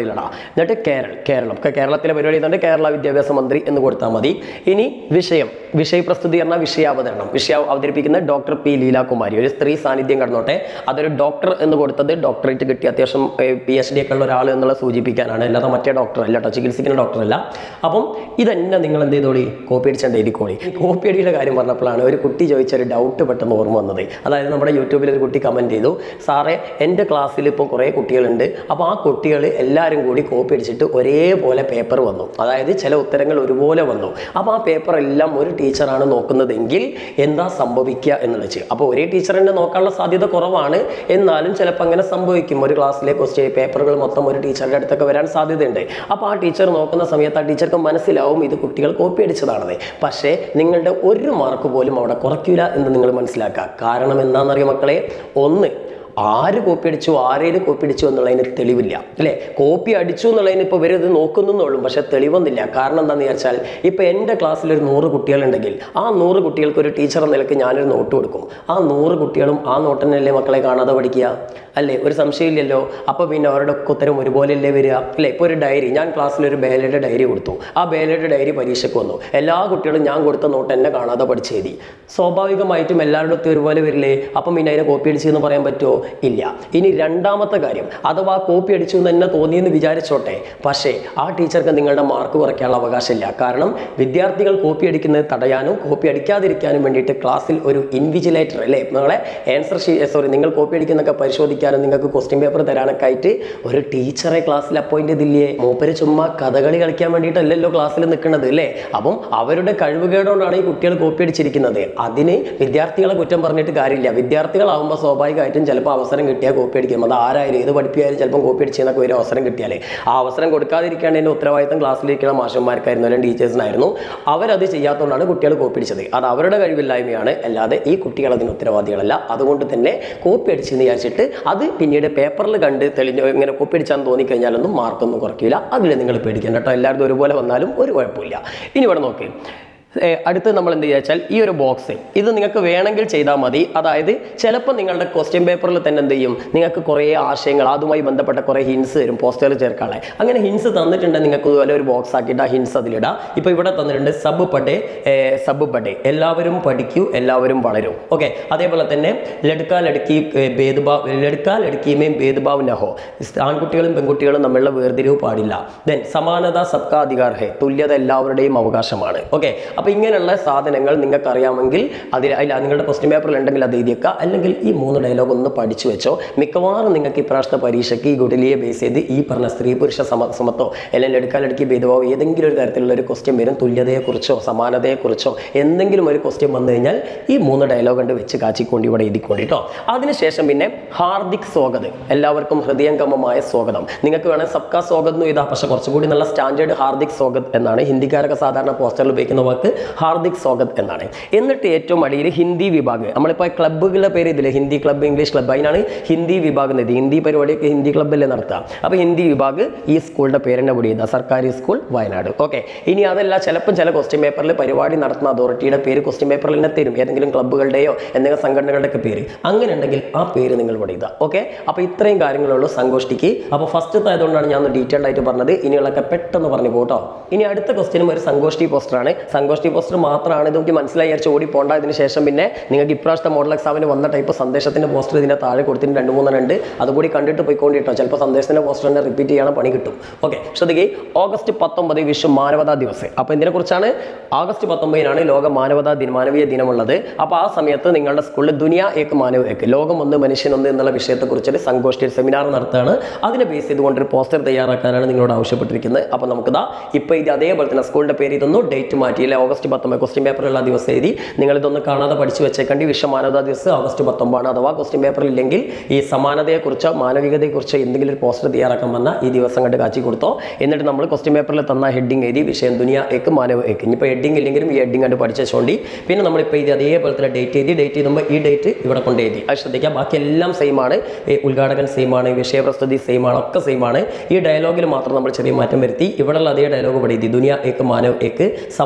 പരിപാടിയിലടാ. എന്നിട്ട് കേരൾ കേരളം കേരളത്തിലെ പരിപാടി എന്നുണ്ട് കേരള വിദ്യാഭ്യാസ മന്ത്രി എന്ന് കൊടുത്താൽ മതി. ഇനി വിഷയം വിഷയപ്രസ്തുതി എന്ന വിഷയാവതരണം വിഷയം അവതരിപ്പിക്കുന്ന ഡോക്ടർ പി ലീലാകുമാരി, ഒരു സ്ത്രീ സാന്നിധ്യം കടന്നോട്ടെ. അതൊരു ഡോക്ടർ എന്ന് കൊടുത്തത് ഡോക്ടറേറ്റ് കിട്ടി അത്യാവശ്യം പി എച്ച് ഡി ഒക്കെ ഉള്ള ഒരാൾ എന്നുള്ള സൂചിപ്പിക്കാനാണ്, അല്ലാതെ മറ്റേ ഡോക്ടർ അല്ല കേട്ടോ, ചികിത്സിക്കുന്ന ഡോക്ടറല്ല. അപ്പം ഇതന്നെ നിങ്ങൾ എന്ത് ചെയ്തോളി, കോപ്പി അടിച്ചാൽ എഴുതിക്കോളി. കോപ്പി അടിയുടെ കാര്യം പറഞ്ഞപ്പോഴാണ് ഒരു കുട്ടി ചോദിച്ചൊരു ഡൗട്ട് പെട്ടെന്ന് ഓർമ്മ വന്നത്. അതായത് നമ്മുടെ യൂട്യൂബിൽ ഒരു കുട്ടി കമൻറ്റ് ചെയ്തു, സാറേ എൻ്റെ ക്ലാസ്സിൽ ഇപ്പോൾ കുറേ കുട്ടികളുണ്ട്, അപ്പോൾ ആ കുട്ടികൾ എല്ലാവരും കൂടി കോപ്പി അടിച്ചിട്ട് ഒരേപോലെ പേപ്പർ വന്നു, അതായത് ചില ഉത്തരങ്ങൾ ഒരുപോലെ വന്നു. അപ്പോൾ ആ പേപ്പർ എല്ലാം ഒരു ടീച്ചറാണ് നോക്കുന്നതെങ്കിൽ എന്താ സംഭവിക്കുക എന്ന് വെച്ച്. അപ്പോൾ ഒരേ ടീച്ചറിനെ നോക്കാനുള്ള സാധ്യത കുറവാണ്, എന്നാലും ചിലപ്പോൾ അങ്ങനെ സംഭവിക്കും. ഒരു ക്ലാസ്സിലെ ക്വസ്റ്റ്യൻ പേപ്പറുകൾ മൊത്തം ഒരു ടീച്ചറുടെ അടുത്തൊക്കെ വരാൻ സാധ്യതയുണ്ട്. അപ്പോൾ ആ ടീച്ചർ നോക്കുന്ന സമയത്ത് ആ ടീച്ചർക്ക് മനസ്സിലാവും ഇത് കുട്ടികൾ കോപ്പി അടിച്ചതാണെന്ന്. പക്ഷേ നിങ്ങളുടെ ഒരു മാർക്ക് പോലും അവിടെ കുറയ്ക്കില്ല എന്ന് നിങ്ങൾ മനസ്സിലാക്കുക. കാരണം എന്താണെന്നറിയോ മക്കളെ, ഒന്ന് ആര് കോപ്പി അടിച്ചു ആരേലും കോപ്പി അടിച്ചു എന്നുള്ളതിന് തെളിവില്ല അല്ലേ. കോപ്പി അടിച്ചു എന്നുള്ളതിന് ഇപ്പോൾ ഇവർ ഇത് നോക്കുന്നുള്ളൂ, പക്ഷെ തെളിവൊന്നുമില്ല. കാരണം എന്താണെന്ന് വിചാരിച്ചാൽ ഇപ്പോൾ എൻ്റെ ക്ലാസ്സിൽ ഒരു നൂറ് കുട്ടികളുണ്ടെങ്കിൽ ആ നൂറ് കുട്ടികൾക്ക് ഒരു ടീച്ചർ എന്ന നിലയ്ക്ക് ഞാനൊരു നോട്ട് കൊടുക്കും. ആ നൂറ് കുട്ടികളും ആ നോട്ടിനല്ലേ മക്കളെ കാണാതെ പഠിക്കുക അല്ലേ, ഒരു സംശയമില്ലല്ലോ. അപ്പോൾ പിന്നെ അവരുടെ ഒക്കെ ഉത്തരം ഒരുപോലെയല്ലേ വരിക അല്ലേ. ഇപ്പോൾ ഒരു ഡയറി, ഞാൻ ക്ലാസ്സിലൊരു ബേലയുടെ ഡയറി കൊടുത്തു, ആ ബേലയുടെ ഡയറി പരീക്ഷയ്ക്ക് വന്നു, എല്ലാ കുട്ടികളും ഞാൻ കൊടുത്ത നോട്ട് എന്നെ കാണാതെ പഠിച്ചെഴുതി. സ്വാഭാവികമായിട്ടും എല്ലാവരുടെ ഒത്തും ഒരുപോലെ വരില്ലേ. അപ്പം പിന്നെ അതിനെ കോപ്പി അടിച്ചെന്ന് പറയാൻ പറ്റുമോ? ഇല്ല. ഇനി രണ്ടാമത്തെ കാര്യം, അഥവാ കോപ്പി അടിച്ചു എന്ന് തന്നെ തോന്നിയെന്ന് വിചാരിച്ചോട്ടെ, പക്ഷേ ആ ടീച്ചർക്ക് നിങ്ങളുടെ മാർക്ക് കുറയ്ക്കാനുള്ള അവകാശമില്ല. കാരണം വിദ്യാർത്ഥികൾ കോപ്പി അടിക്കുന്നത് തടയാനും കോപ്പി അടിക്കാതിരിക്കാനും വേണ്ടിയിട്ട് ക്ലാസ്സിൽ ഒരു ഇൻവിജിലേറ്റർ അല്ലേ, നിങ്ങളെ ആൻസർ ഷീറ്റ് സോറി നിങ്ങൾ കോപ്പി അടിക്കുന്നൊക്കെ പരിശോധിക്കാനും നിങ്ങൾക്ക് ക്വസ്റ്റ്യൻ പേപ്പർ തരാനൊക്കെ ആയിട്ട് ഒരു ടീച്ചറെ ക്ലാസ്സിൽ അപ്പോയിന്റ് ചെയ്തില്ലേ. മൂപ്പര് ചുമ്മാ കഥകളി കളിക്കാൻ വേണ്ടിയിട്ടല്ലല്ലോ ക്ലാസ്സിൽ നിൽക്കുന്നത് അല്ലേ. അപ്പം അവരുടെ കഴിവുകേടുകൊണ്ടാണ് ഈ കുട്ടികൾ കോപ്പി അടിച്ചിരിക്കുന്നത്. അതിന് വിദ്യാർത്ഥികളെ കുറ്റം പറഞ്ഞിട്ട് കാര്യമില്ല. വിദ്യാർത്ഥികളാകുമ്പോൾ സ്വാഭാവികമായിട്ടും ചിലപ്പോൾ അവസരം കിട്ടിയാൽ കോപ്പി അടിക്കും. അത് ആരായാലും ഏത് പഠിപ്പിയായാലും ചിലപ്പോൾ കോപ്പി അടിച്ചെന്നൊക്കെ ഒരു അവസരം കിട്ടിയാലേ ആ അവസരം കൊടുക്കാതിരിക്കേണ്ടതിൻ്റെ ഉത്തരവാദിത്തം ക്ലാസ്സിലിരിക്കുന്ന മാഷന്മാർക്കായിരുന്നു അല്ലെങ്കിൽ ടീച്ചേഴ്സിനായിരുന്നു. അവരത് ചെയ്യാത്തതുകൊണ്ടാണ് കുട്ടികൾ കോപ്പി അടിച്ചത്. അത് അവരുടെ കഴിവില്ലായ്മയാണ്, അല്ലാതെ ഈ കുട്ടികൾ അതിന് ഉത്തരവാദികളല്ല. അതുകൊണ്ട് തന്നെ കോപ്പി അടിച്ചെന്ന് വിചാരിച്ചിട്ട് അത് പിന്നീട് പേപ്പറിൽ കണ്ട് തെളിഞ്ഞ് ഇങ്ങനെ കോപ്പി അടിച്ചാന്ന് തോന്നിക്കഴിഞ്ഞാലൊന്നും മാർക്കൊന്നും കുറയ്ക്കില്ല. അതിൽ നിങ്ങൾ പേടിക്കേണ്ട കേട്ടോ. എല്ലാവരും ഒരുപോലെ വന്നാലും ഒരു കുഴപ്പമില്ല. ഇനി ഇവിടെ നോക്കി, അടുത്ത് നമ്മൾ എന്ത് വിചാരിച്ചാൽ ഈ ഒരു ബോക്സ് ഇത് നിങ്ങൾക്ക് വേണമെങ്കിൽ ചെയ്താൽ മതി. അതായത് ചിലപ്പോൾ നിങ്ങളുടെ ക്വസ്റ്റ്യൻ പേപ്പറിൽ തന്നെ എന്ത് ചെയ്യും, നിങ്ങൾക്ക് കുറേ ആശയങ്ങൾ അതുമായി ബന്ധപ്പെട്ട കുറേ ഹിൻസ് തരും പോസ്റ്ററിൽ ചേർക്കാളെ. അങ്ങനെ ഹിൻസ് തന്നിട്ടുണ്ട്, നിങ്ങൾക്ക് ഇതുപോലെ ഒരു ബോക്സ് ആക്കിയിട്ട് ആ ഹിൻസ് അതിലിടാം. ഇപ്പോൾ ഇവിടെ തന്നിട്ടുണ്ട് സബ് പടേ സബ് പടേ എല്ലാവരും പഠിക്കൂ എല്ലാവരും വളരൂ. ഓക്കെ, അതേപോലെ തന്നെ ലഡ്കാ ലഡ്കി ഭേദഭാവ് ലഡ്കാ ലഡ്കിമേം ഭേദഭാവ് നഹോ, ആൺകുട്ടികളും പെൺകുട്ടികളും തമ്മിലുള്ള വേർതിരിവ് പാടില്ല. ദെൻ സമാനത സബ്കാ അധികാർ ഹേ, തുല്യത എല്ലാവരുടെയും അവകാശമാണ്. ഓക്കെ, അപ്പോൾ ഇങ്ങനെയുള്ള സാധനങ്ങൾ നിങ്ങൾക്ക് അറിയാമെങ്കിൽ അതിൽ അല്ല നിങ്ങളുടെ ക്വസ്റ്റ്യൻ പേപ്പറിൽ ഉണ്ടെങ്കിൽ അത് എഴുതിയേക്കുക. അല്ലെങ്കിൽ ഈ മൂന്ന് ഡയലോഗ് ഒന്ന് പഠിച്ചു വെച്ചോ. മിക്കവാറും നിങ്ങൾക്ക് ഇപ്രാവശ്യത്തെ പരീക്ഷയ്ക്ക് ഈ ഗുഡലിയെ ബേസ് ചെയ്ത് ഈ പറഞ്ഞ സ്ത്രീ പുരുഷ സമ സമത്വോ അല്ലെങ്കിൽ ലടുക്കാലടുക്കി ഭേദഭാവം ഏതെങ്കിലും ഒരു തരത്തിലുള്ള ഒരു ക്വസ്റ്റ്യൻ വരും. തുല്യതയെക്കുറിച്ചോ സമാനതയെക്കുറിച്ചോ എന്തെങ്കിലും ഒരു ക്വസ്റ്റ്യൻ വന്നു കഴിഞ്ഞാൽ ഈ മൂന്ന് ഡയലോഗ് കൊണ്ട് വെച്ച് കാച്ചിക്കൊണ്ട് ഇവിടെ എഴുതിക്കൊണ്ട് കേട്ടോ. അതിനുശേഷം പിന്നെ ഹാർദിക് സ്വാഗതം, എല്ലാവർക്കും ഹൃദയംഗമമായ സ്വാഗതം. നിങ്ങൾക്ക് വേണമെങ്കിൽ സബ്കാ സ്വാഗതം എന്ന് എഴുതാം, പക്ഷേ കുറച്ചുകൂടി നല്ല സ്റ്റാൻഡേർഡ് ഹാർദിക് സ്വാഗത് എന്നാണ്. ഹിന്ദിക്കാരൊക്കെ സാധാരണ പോസ്റ്ററിൽ ഉപയോഗിക്കുന്ന വാക്ക് ഹാർദിക് സ്വാഗത് എന്നാണ്. എന്നിട്ട് ഏറ്റവും അടിയിൽ ഹിന്ദി വിഭാഗ്, നമ്മളിപ്പോൾ ക്ലബ്ബുകളുടെ പേര് ഇതില്ലേ, ഹിന്ദി ക്ലബ്ബ് ഇംഗ്ലീഷ് ക്ലബ്ബ്, അതിനാണ് ഹിന്ദി വിഭാഗ് എന്നത്. ഹിന്ദി പരിപാടിയൊക്കെ ഹിന്ദി ക്ലബ്ബല്ലേ നടത്തുക. അപ്പോൾ ഹിന്ദി വിഭാഗ് ഈ സ്കൂളിൻ്റെ പേരെന്നെ കൂടി ചെയ്താൽ സർക്കാരി സ്കൂൾ വയനാട്. ഓക്കെ, ഇനി അതല്ല ചിലപ്പം ചില ക്വസ്റ്റ്യൻ പേപ്പറിൽ പരിപാടി നടത്തുന്ന അതോറിറ്റിയുടെ പേര് ക്വസ്റ്റ്യൻ പേപ്പറിൽ തന്നെ തരും, ഏതെങ്കിലും ക്ലബ്ബുകളുടെയോ എന്തെങ്കിലും സംഘടനകളുടെയൊക്കെ പേര്. അങ്ങനെ ഉണ്ടെങ്കിൽ ആ പേര് നിങ്ങൾ ഇവിടെ ചെയ്താൽ. ഓക്കെ, അപ്പോൾ ഇത്രയും കാര്യങ്ങളുള്ളൂ സങ്കോഷ്ടിക്ക്. അപ്പോൾ ഫസ്റ്റത്തെ ആയതുകൊണ്ടാണ് ഞാൻ ഒന്ന് ഡീറ്റെയിൽഡ് ആയിട്ട് പറഞ്ഞത്. ഇനിയുള്ളതൊക്കെ പെട്ടെന്ന് പറഞ്ഞു പോട്ടോ. ഇനി അടുത്ത ക്വസ്റ്റ്യനും ഒരു സങ്കോഷ്ടി പോസ്റ്ററാണ്. സങ്കോഷ്ടി പോസ്റ്റർ മാത്രമാണ്, ഇതൊക്കെ മനസ്സിലായി വിചാരിച്ച് ഓടി പോകണ്ട. ഇതിന് ശേഷം പിന്നെ നിങ്ങൾക്ക് ഇപ്രാവശ്യത്തെ മോഡൽ എക്സാമിന് വന്ന ടൈപ്പ് സന്ദേശത്തിൻ്റെ പോസ്റ്റർ ഇതിൻ്റെ താഴെ കൊടുത്തിട്ട് രണ്ട് മൂന്നെണ്ണം ഉണ്ട്, അതുകൂടി കണ്ടിട്ട് പോയിക്കൊണ്ട് കേട്ടോ. ചിലപ്പോൾ സന്ദേശത്തിൻ്റെ പോസ്റ്റർ തന്നെ റിപ്പീറ്റ് ചെയ്യണം, പണി കിട്ടും. ഓക്കെ, ശ്രദ്ധിക്കുക. ഓഗസ്റ്റ് പത്തൊമ്പത് വിശ്വ മാനവതാ ദിവസം. അപ്പോൾ ഇതിനെക്കുറിച്ചാണ്. ഓഗസ്റ്റ് പത്തൊമ്പതിനാണ് ലോക മാനവതാ ദിന മാനവീയ ദിനമുള്ളത്. അപ്പോൾ ആ സമയത്ത് നിങ്ങളുടെ സ്കൂളിൽ ദുനിയ ഏക്ക് മാനവ ഏക്ക്, ലോകം ഒന്ന് മനുഷ്യൻ ഒന്ന് എന്നുള്ള വിഷയത്തെക്കുറിച്ചൊരു സങ്കോഷ്ടി സെമിനാർ നടത്തുകയാണ്. അതിനെ ബേസ് ചെയ്തുകൊണ്ടൊരു പോസ്റ്റർ തയ്യാറാക്കാനാണ് നിങ്ങളോട് ആവശ്യപ്പെട്ടിരിക്കുന്നത്. അപ്പോൾ നമുക്കിതാ ഇപ്പോൾ ഇത് അതേപോലെ തന്നെ സ്കൂളിൻ്റെ പേര് ഇതൊന്നും ഡേറ്റ് മാറ്റിയില്ല, ഓഗസ്റ്റ് പത്തൊമ്പത് ക്വസ്റ്റ്യൻ പേപ്പറുള്ള ദിവസം എഴുതി നിങ്ങളിതൊന്ന് കാണാതെ പഠിച്ചു വെച്ചേക്കണ്ടി. വിശ്വ മാനവതാ ദിവസം ഓഗസ്റ്റ് പത്തൊമ്പതാണ്. അഥവാ ക്വസ്റ്റ്യൻ പേപ്പറിൽ ഇല്ലെങ്കിൽ ഈ സമാനതയെക്കുറിച്ചോ മാനവികതയെക്കുറിച്ചോ എന്തെങ്കിലും ഒരു പോസ്റ്റർ തയ്യാറാക്കാൻ വന്നാൽ ഈ ദിവസം കണ്ട് കാച്ചി കൊടുത്തോ. എന്നിട്ട് നമ്മൾ ക്വസ്റ്റ്യൻ പേപ്പറിൽ തന്ന ഹെഡിങ് എഴുതി വിഷയം ദുനിയ ഏക്ക് മാനവ ഏക്ക്. ഇനിയിപ്പോൾ ഹെഡിങ് ഇല്ലെങ്കിലും ഈ ഹെഡിങ് കണ്ട് പഠിച്ചോണ്ടി. പിന്നെ നമ്മളിപ്പോൾ ഇത് അതേപോലെ തന്നെ ഡേറ്റ് എഴുതി, ഡേറ്റ് ചെയ്യുമ്പോൾ ഈ ഡേറ്റ് ഇവിടെ കൊണ്ട് എഴുതി. അത് ശ്രദ്ധിക്കുക. ബാക്കി എല്ലാം സെയിം ആണ്. ഉദ്ഘാടകൻ സെയിം ആണ്, വിഷയപ്രസ്തുതി സെയിം ആണ്, ഒക്കെ സെയിം ആണ്. ഈ ഡയലോഗിൽ മാത്രം നമ്മൾ ചെറിയ മാറ്റം വരുത്തി. ഇവിടെയുള്ള അതേ ഡയലോഗ് ഇവിടെ എഴുതി ദുനിയ ഏക്ക് മാനവ ഏക്ക്, സമാനത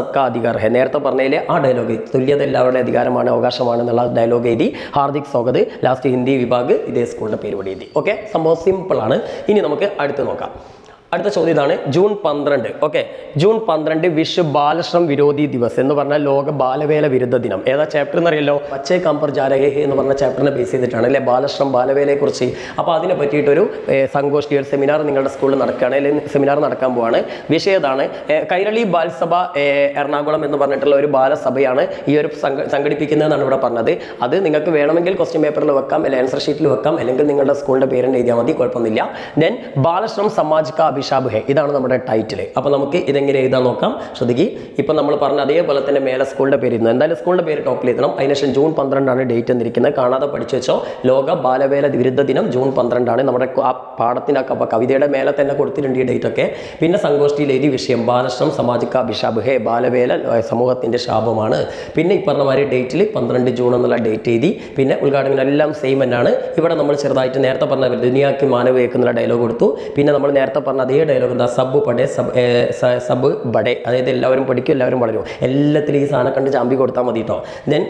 സബ്കാ അധികാർ ഹെ, നേരത്തെ പറഞ്ഞതിലെ ആ ഡയലോഗ്, തുല്യത എല്ലാവരുടെ അധികാരമാണ്, അവകാശമാണ് എന്നുള്ള ഡയലോഗ് എഴുതി ഹാർദിക് സ്വാഗത്, ലാസ്റ്റ് ഹിന്ദി വിഭാഗ് ഇതേ സ്കൂളിൻ്റെ പേര് കൂടി എഴുതി. ഓക്കെ, സംഭവം സിമ്പിളാണ്. ഇനി നമുക്ക് അടുത്ത് നോക്കാം. അടുത്ത ചോദ്യം ഇതാണ്. ജൂൺ പന്ത്രണ്ട് ഓക്കെ ജൂൺ പന്ത്രണ്ട് വിശ്വ ബാലശ്രം വിരോധി ദിവസ് എന്ന് പറഞ്ഞാൽ ലോക ബാലവേല വിരുദ്ധ ദിനം. ഏതാ ചാപ്റ്റർ എന്നറിയല്ലോ? ബച്ചേ കാംപർ ജാരഹേ എന്ന് പറഞ്ഞ ചാപ്റ്ററിനെ ബേസ് ചെയ്തിട്ടാണ് അല്ലെ ബാലശ്രം ബാലവേലയെ കുറിച്ച്. അപ്പോൾ അതിനെ പറ്റിയിട്ടൊരു സങ്കോഷ്ഠി, ഒരു സെമിനാർ നിങ്ങളുടെ സ്കൂളിൽ നടക്കുകയാണ്, അല്ലെങ്കിൽ സെമിനാർ നടക്കാൻ പോവാണ്. വിഷയം ഏതാണ്? കൈരളി ബാലസഭ എറണാകുളം എന്ന് പറഞ്ഞിട്ടുള്ള ഒരു ബാലസഭയാണ് ഈ ഒരു സംഘടിപ്പിക്കുന്നതെന്നാണ് ഇവിടെ പറഞ്ഞത്. അത് നിങ്ങൾക്ക് വേണമെങ്കിൽ ക്വസ്റ്റ്യൻ പേപ്പറിൽ വെക്കാം, അല്ലെങ്കിൽ ആൻസർ ഷീറ്റിൽ വെക്കാം, അല്ലെങ്കിൽ നിങ്ങളുടെ സ്കൂളിൻ്റെ പേരെന്ന് എഴുതിയാൽ മതി, കുഴപ്പമൊന്നുമില്ല. ദെൻ ബാലശ്രം സമാജ് കാ അഭിഷാബ് ഹെ, ഇതാണ് നമ്മുടെ ടൈറ്റിൽ. അപ്പോൾ നമുക്ക് ഇതെങ്ങനെ എഴുതാൻ നോക്കാം. ശ്രദ്ധിക്കുക, ഇപ്പം നമ്മൾ പറഞ്ഞ അതേപോലെ തന്നെ മേലെ സ്കൂളിൻ്റെ പേര് ഇരുന്നു. എന്തായാലും സ്കൂളിൻ്റെ പേര് ടോപ്പിൽ എത്തണം. അതിനുശേഷം ജൂൺ പന്ത്രണ്ടാണ് ഡേറ്റ് എന്നിരിക്കുന്നത്. കാണാതെ പഠിച്ചു വെച്ചോ. ലോക ബാലവേല വിരുദ്ധ ദിനം ജൂൺ പന്ത്രണ്ടാണ്. നമ്മുടെ ആ പാഠത്തിൻ്റെ അപ്പോൾ കവിതയുടെ മേലെ തന്നെ കൊടുത്തിട്ടുണ്ട് ഈ ഡേറ്റ് ഒക്കെ. പിന്നെ സങ്കോഷ്ഠിയിൽ എഴുതിയ വിഷയം ബാലശ്രം സമാജ് കാ അഭിഷാബ് ഹെ, ബാലവേല സമൂഹത്തിൻ്റെ ശാപമാണ്. പിന്നെ ഈ പറഞ്ഞ മാതിരി ഡേറ്റിൽ പന്ത്രണ്ട് ജൂൺ എന്നുള്ള ഡേറ്റ് എഴുതി. പിന്നെ ഉദ്ഘാടനം എല്ലാം സെയിം തന്നെയാണ്. ഇവിടെ നമ്മൾ ചെറുതായിട്ട് നേരത്തെ പറഞ്ഞ ദുനിയാക്ക് മാനവേക്ക് എന്നുള്ള ഡയലോഗ് കൊടുത്തു. പിന്നെ നമ്മൾ നേരത്തെ പറഞ്ഞ അതേ ഡയലോഗ് എന്താ, സബ് പടേ സബ് സബ് ബഡേ, അതായത് എല്ലാവരും പഠിക്കും, എല്ലാവരും വളരും, എല്ലാത്തിലും ഈ സാധനം കണ്ട് ചാമ്പി കൊടുത്താൽ മതി കേട്ടോ. ദെൻ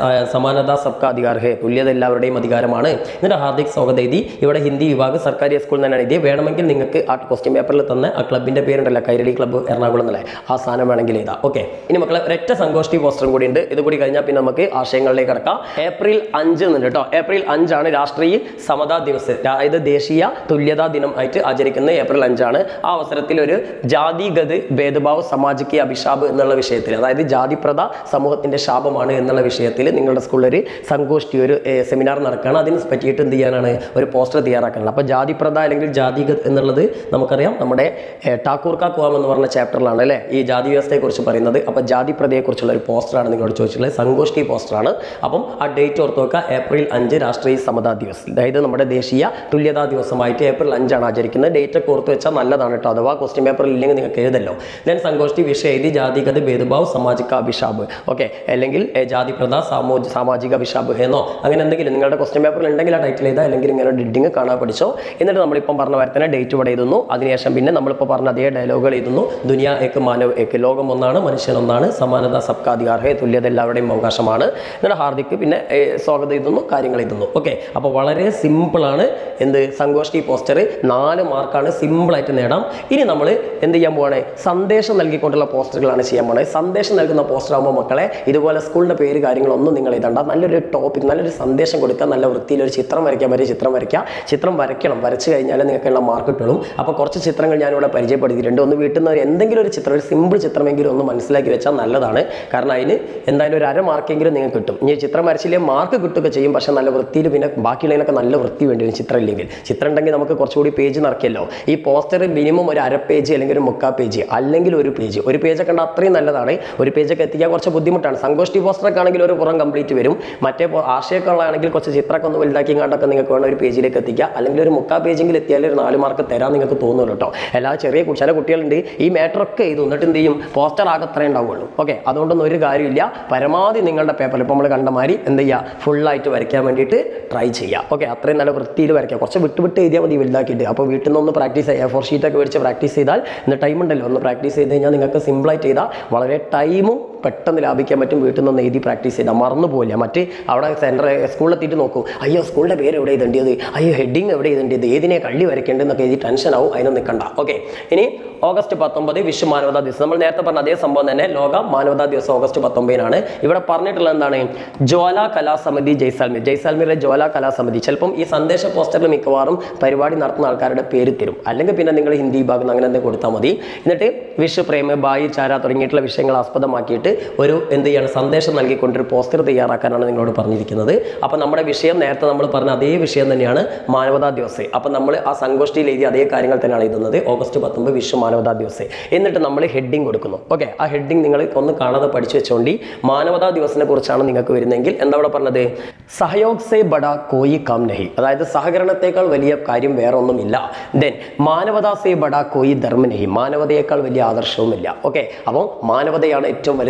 സമാനത സബ്കാ അധികാർ ഹേ, തുല്യത എല്ലാവരുടെയും അധികാരമാണ്. എന്നിട്ട് ഹാർദിക് സ്വാഗത് എഴുതി. ഇവിടെ ഹിന്ദി വിഭാഗ് സർക്കാരി സ്കൂളിൽ നിന്നാണ് എഴുതിയത്. വേണമെങ്കിൽ നിങ്ങൾക്ക് ആ ക്വസ്റ്റ്യൻ പേപ്പറിൽ തന്നെ ആ ക്ലബിൻ്റെ പേരുണ്ടല്ലോ, കൈരളി ക്ലബ്ബ് എറണാകുളം എന്നല്ലേ, ആ സാധനം വേണമെങ്കിൽ എഴുതാം. ഓക്കെ, ഇനി മക്കളെ ഒരൊറ്റ സങ്കോഷ്ഠി പോസ്റ്ററും കൂടി ഉണ്ട്. ഇത് കൂടി കഴിഞ്ഞാൽ പിന്നെ നമുക്ക് ആശയങ്ങളിലേക്ക് കിടക്കാം. ഏപ്രിൽ അഞ്ച് എന്നുണ്ട് കേട്ടോ. ഏപ്രിൽ അഞ്ചാണ് രാഷ്ട്രീയ സമതാ ദിവസ്, അതായത് ദേശീയ തുല്യതാ ദിനം ആയിട്ട് ആചരിക്കുന്നത് ഏപ്രിൽ അഞ്ചാണ്. ആ അവസരത്തിൽ ഒരു ജാതിഗത് ഭേദഭാവ് സമാജിക്ക് അഭിഷാബ് എന്നുള്ള വിഷയത്തിൽ, അതായത് ജാതിപ്രഥ സമൂഹത്തിന്റെ ശാപമാണ് എന്നുള്ള വിഷയത്തിൽ നിങ്ങളുടെ സ്കൂളിൽ ഒരു സങ്കോഷ്ഠി, ഒരു സെമിനാർ നടക്കുകയാണ്. അതിന് പറ്റിയിട്ട് എന്ത് ചെയ്യാനാണ്, ഒരു പോസ്റ്റർ തയ്യാറാക്കാനാണ്. അപ്പോൾ ജാതിപ്രഥ അല്ലെങ്കിൽ ജാതിഗത് എന്നുള്ളത് നമുക്കറിയാം, നമ്മുടെ ടാക്കൂർ കാ കുവാം എന്ന് പറഞ്ഞ ചാപ്റ്ററിലാണ് അല്ലേ ഈ ജാതി വ്യവസ്ഥയെക്കുറിച്ച് പറയുന്നത്. അപ്പോൾ ജാതിപ്രഥയെക്കുറിച്ചുള്ള ഒരു പോസ്റ്ററാണ് നിങ്ങളോട് ചോദിച്ചിട്ടുള്ളത്, സങ്കോഷ്ഠി പോസ്റ്ററാണ്. അപ്പം ആ ഡേറ്റ് ഓർത്ത് നോക്കുക, ഏപ്രിൽ അഞ്ച് രാഷ്ട്രീയ സമതാ ദിവസ്, അതായത് നമ്മുടെ ദേശീയ തുല്യതാ ദിവസമായിട്ട് ഏപ്രിൽ അഞ്ചാണ് ആചരിക്കുന്നത്. ഡേറ്റ് ഒക്കെ ഓർത്ത് വെച്ചാൽ നല്ലതാണ് കേട്ടോ, അഥവാ ക്വസ്റ്റ്യൻ പേപ്പറിൽ ഇല്ലെങ്കിൽ നിങ്ങൾക്ക് എഴുതല്ലോ. ദെൻ സങ്കോഷ്ഠി വിഷയം എഴുതി ജാതിഗത ഭേദഭാവ് സാമാജിക അഭിഷാബ്, ഓക്കെ, അല്ലെങ്കിൽ ജാതിപ്രഥ സാമോ സാമാജിക അഭിഷാബ് എന്നോ അങ്ങനെ എന്തെങ്കിലും നിങ്ങളുടെ ക്വസ്റ്റ്യൻ പേപ്പറിൽ ഉണ്ടെങ്കിൽ ആ ടൈറ്റിൽ ചെയ്താൽ, അല്ലെങ്കിൽ ഇങ്ങനെ ഡിഡിങ് കാണാൻ പഠിച്ചോ. എന്നിട്ട് നമ്മളിപ്പം പറഞ്ഞ പോലെ തന്നെ ഡേറ്റ് ഇവിടെ എഴുതുന്നു. അതിനുശേഷം പിന്നെ നമ്മളിപ്പോൾ പറഞ്ഞ അതേ ഡയലോഗുകൾ എഴുതുന്നു. ദുനിയ ഏക്ക് മാനവ് ഏക്ക്, ലോകം ഒന്നാണ്, മനുഷ്യൻ ഒന്നാണ്, സമാനത സബ്കാ അധികാർ ഹേ, തുല്യത എല്ലാവരുടെയും അവകാശമാണ്. എന്നിട്ട് ഹാർദിക്ക് പിന്നെ സ്വാഗതം എഴുതുന്നു, കാര്യങ്ങൾ എഴുതുന്നു. ഓക്കെ, അപ്പോൾ വളരെ സിമ്പിളാണ്. എന്ത് സങ്കോഷ്ഠി പോസ്റ്റർ നാല് മാർക്കാണ്, സിമ്പിളായിട്ട് നേടാം. ഇനി നമ്മൾ എന്ത് ചെയ്യാൻ പോവാണ്, സന്ദേശം നൽകിക്കൊണ്ടുള്ള പോസ്റ്ററുകളാണ് ചെയ്യാൻ പോകുന്നത്. സന്ദേശം നൽകുന്ന പോസ്റ്റർ ആകുമ്പോൾ മക്കളെ ഇതുപോലെ സ്കൂളിൻ്റെ പേര് കാര്യങ്ങളൊന്നും നിങ്ങൾ എഴുതണ്ട. നല്ലൊരു ടോപ്പിക്, നല്ലൊരു സന്ദേശം കൊടുക്കുക, നല്ല വൃത്തിയിൽ ഒരു ചിത്രം വരയ്ക്കാൻ പറ്റിയ ചിത്രം വരയ്ക്കുക. ചിത്രം വരയ്ക്കണം, വരച്ച് കഴിഞ്ഞാൽ നിങ്ങൾക്കുള്ള മാർക്ക് കിട്ടുള്ളൂ. അപ്പോൾ കുറച്ച് ചിത്രങ്ങൾ ഞാനിവിടെ പരിചയപ്പെടുത്തിയിട്ടുണ്ട്. ഒന്ന് വീട്ടിൽ നിന്ന് എന്തെങ്കിലും ഒരു ചിത്രം, ഒരു സിമ്പിൾ ചിത്രമെങ്കിലും ഒന്ന് മനസ്സിലാക്കി വെച്ചാൽ നല്ലതാണ്. കാരണം അതിന് എന്തായാലും ഒരു അര മാർക്കെങ്കിലും നിങ്ങൾക്ക് കിട്ടും. ഇനി ചിത്രം വരച്ചില്ലേ മാർക്ക് കിട്ടുകയൊക്കെ ചെയ്യും, പക്ഷേ നല്ല വൃത്തിയിൽ, പിന്നെ ബാക്കിയുള്ളതിനൊക്കെ നല്ല വൃത്തി വേണ്ടി വരും. ചിത്രം ഇല്ലെങ്കിൽ, ചിത്രം ഉണ്ടെങ്കിൽ നമുക്ക് കുറച്ചുകൂടി പേജ് നിറയ്ക്കല്ലോ. ഈ പോസ്റ്റർ മിനിമം ഒരു അര പേജ് അല്ലെങ്കിൽ ഒരു മുക്കാ പേജ് അല്ലെങ്കിൽ ഒരു പേജ്, ഒരു പേജൊക്കെ ഉണ്ട്, അത്രയും നല്ലതാണ്. ഒരു പേജൊക്കെ എത്തിക്കാൻ കുറച്ച് ബുദ്ധിമുട്ടാണ്. സങ്കോഷ്ഠി പോസ്റ്ററൊക്കെ ആണെങ്കിൽ ഒരു പുറം കംപ്ലീറ്റ് വരും. മറ്റേ ആശയമൊക്കെ ഉള്ളതാണെങ്കിൽ കുറച്ച് ചിത്രമൊക്കെ ഒന്ന് വലുതാക്കി കണ്ടൊക്കെ നിങ്ങൾക്ക് വേണം ഒരു പേജിലേക്ക് എത്തിക്കുക. അല്ലെങ്കിൽ ഒരു മുക്കാ പേജെങ്കിൽ എത്തിയാൽ ഒരു നാല് മാർക്ക് തരാൻ നിങ്ങൾക്ക് തോന്നുന്നു കേട്ടോ. എല്ലാ ചെറിയ ചില കുട്ടികളുണ്ട് ഈ മാറ്ററൊക്കെ ചെയ്തു എന്നിട്ട് എന്ത് ചെയ്യും, പോസ്റ്റർ ആകെ അത്രേ ഉണ്ടാവുള്ളൂ. ഓക്കെ, അതുകൊണ്ടൊന്നും ഒരു കാര്യമില്ല. പരമാവധി നിങ്ങളുടെ പേപ്പറിൽ ഇപ്പോൾ നമ്മൾ കണ്ട മാതിരി എന്ത് ചെയ്യുക, ഫുള്ളായിട്ട് വരയ്ക്കാൻ വേണ്ടിയിട്ട് ട്രൈ ചെയ്യുക. ഓക്കെ, അത്രയും നല്ല വൃത്തിയിൽ വരയ്ക്കുക. കുറച്ച് വിട്ട് വിട്ട് എഴുതിയാൽ മതി വലുതാക്കിയിട്ട്. അപ്പോൾ വീട്ടിൽ നിന്നൊന്ന് പ്രാക്ടീസ് ചെയ്യുക. ഫോർ ഷീറ്റൊക്കെ മേടിച്ച് പ്രാക്ടീസ് ചെയ്താൽ, ഇന്ന് ടൈം ഉണ്ടല്ലോ, ഒന്ന് പ്രാക്ടീസ് ചെയ്ത് കഴിഞ്ഞാൽ നിങ്ങൾക്ക് സിമ്പിളായിട്ട് ചെയ്താൽ വളരെ ടൈമും പെട്ടെന്ന് ലാഭിക്കാൻ പറ്റും. വീട്ടിൽ നിന്ന് എഴുതി പ്രാക്ടീസ് ചെയ്താൽ മറന്നു പോകില്ല. മറ്റ് അവിടെ സെൻറ്റർ സ്കൂളിലെത്തിയിട്ട് നോക്കും, അയ്യോ സ്കൂളിൻ്റെ പേര് എവിടെ എഴുതേണ്ടത്, അയ്യോ ഹെഡിങ് എവിടെ എഴുതേണ്ടത്, ഏതിനെ കള്ളി വരയ്ക്കേണ്ടതെന്നൊക്കെ എഴുതി ടെൻഷൻ ആവും. അതിനൊന്നും നിൽക്കണ്ട. ഓക്കെ, ഇനി ഓഗസ്റ്റ് പത്തൊമ്പത് വിശ്വ മാനവതാ ദിവസം. നമ്മൾ നേരത്തെ പറഞ്ഞ അതേ സംഭവം തന്നെ, ലോക മാനവതാ ദിവസം ഓഗസ്റ്റ് പത്തൊമ്പതിനാണ്. ഇവിടെ പറഞ്ഞിട്ടുള്ളത് എന്താണ്, ജ്വാല കലാസമിതി ജയ്സാൽമീർ, ജയ്സാൽമീറിലെ ജ്വാല കലാസമിതി. ചിലപ്പം ഈ സന്ദേശ പോസ്റ്ററിൽ മിക്കവാറും പരിപാടി നടത്തുന്ന ആൾക്കാരുടെ പേര് തരും, അല്ലെങ്കിൽ പിന്നെ നിങ്ങൾ ഹിന്ദി ഭാഗം അങ്ങനെ എന്തെങ്കിലും കൊടുത്താൽ മതി. എന്നിട്ട് വിശ്വപ്രേമ, ബായി ചാര തുടങ്ങിയിട്ടുള്ള വിഷയങ്ങൾ ആസ്പദമാക്കിയിട്ട് ഒരു എന്ത് ചെയ്യാണ്, സന്ദേശം നൽകിക്കൊണ്ടൊരു പോസ്റ്റർ തയ്യാറാക്കാനാണ് നിങ്ങളോട് പറഞ്ഞിരിക്കുന്നത്. അപ്പോൾ നമ്മുടെ വിഷയം നേരത്തെ നമ്മൾ പറഞ്ഞ അതേ വിഷയം തന്നെയാണ്, മാനവതാ ദിവസ്. അപ്പോൾ നമ്മൾ ആ സങ്കോഷ്ഠിയിൽ എഴുതിയ അതേ കാര്യങ്ങൾ തന്നെയാണ് എഴുതുന്നത്, ഓഗസ്റ്റ് പത്തൊമ്പത് വിശ്വ മാനവതാ ദിവസ്. എന്നിട്ട് നമ്മൾ ഹെഡിങ് കൊടുക്കുന്നു. ഓക്കെ, ആ ഹെഡിങ് നിങ്ങൾ ഒന്ന് കാണാതെ പഠിച്ചു വെച്ചോണ്ടി. മാനവതാ ദിവസിനെ കുറിച്ചാണ് നിങ്ങൾക്ക് വരുന്നതെങ്കിൽ എന്താ ഇവിടെ പറഞ്ഞത്, സഹയോഗ് സേ ബഡാ കോയി കാം നഹി, അതായത് സഹകരണത്തെക്കാൾ വലിയ കാര്യം വേറെ ഒന്നുമില്ല. ദെൻ മാനവതാ സേ ബഡാ കോയി ധർമ്മ നഹി, മാനവതയേക്കാൾ വലിയ ആദർശവുമില്ല. ഓക്കെ, അപ്പോൾ മാനവതയാണ് ഏറ്റവും വലുത്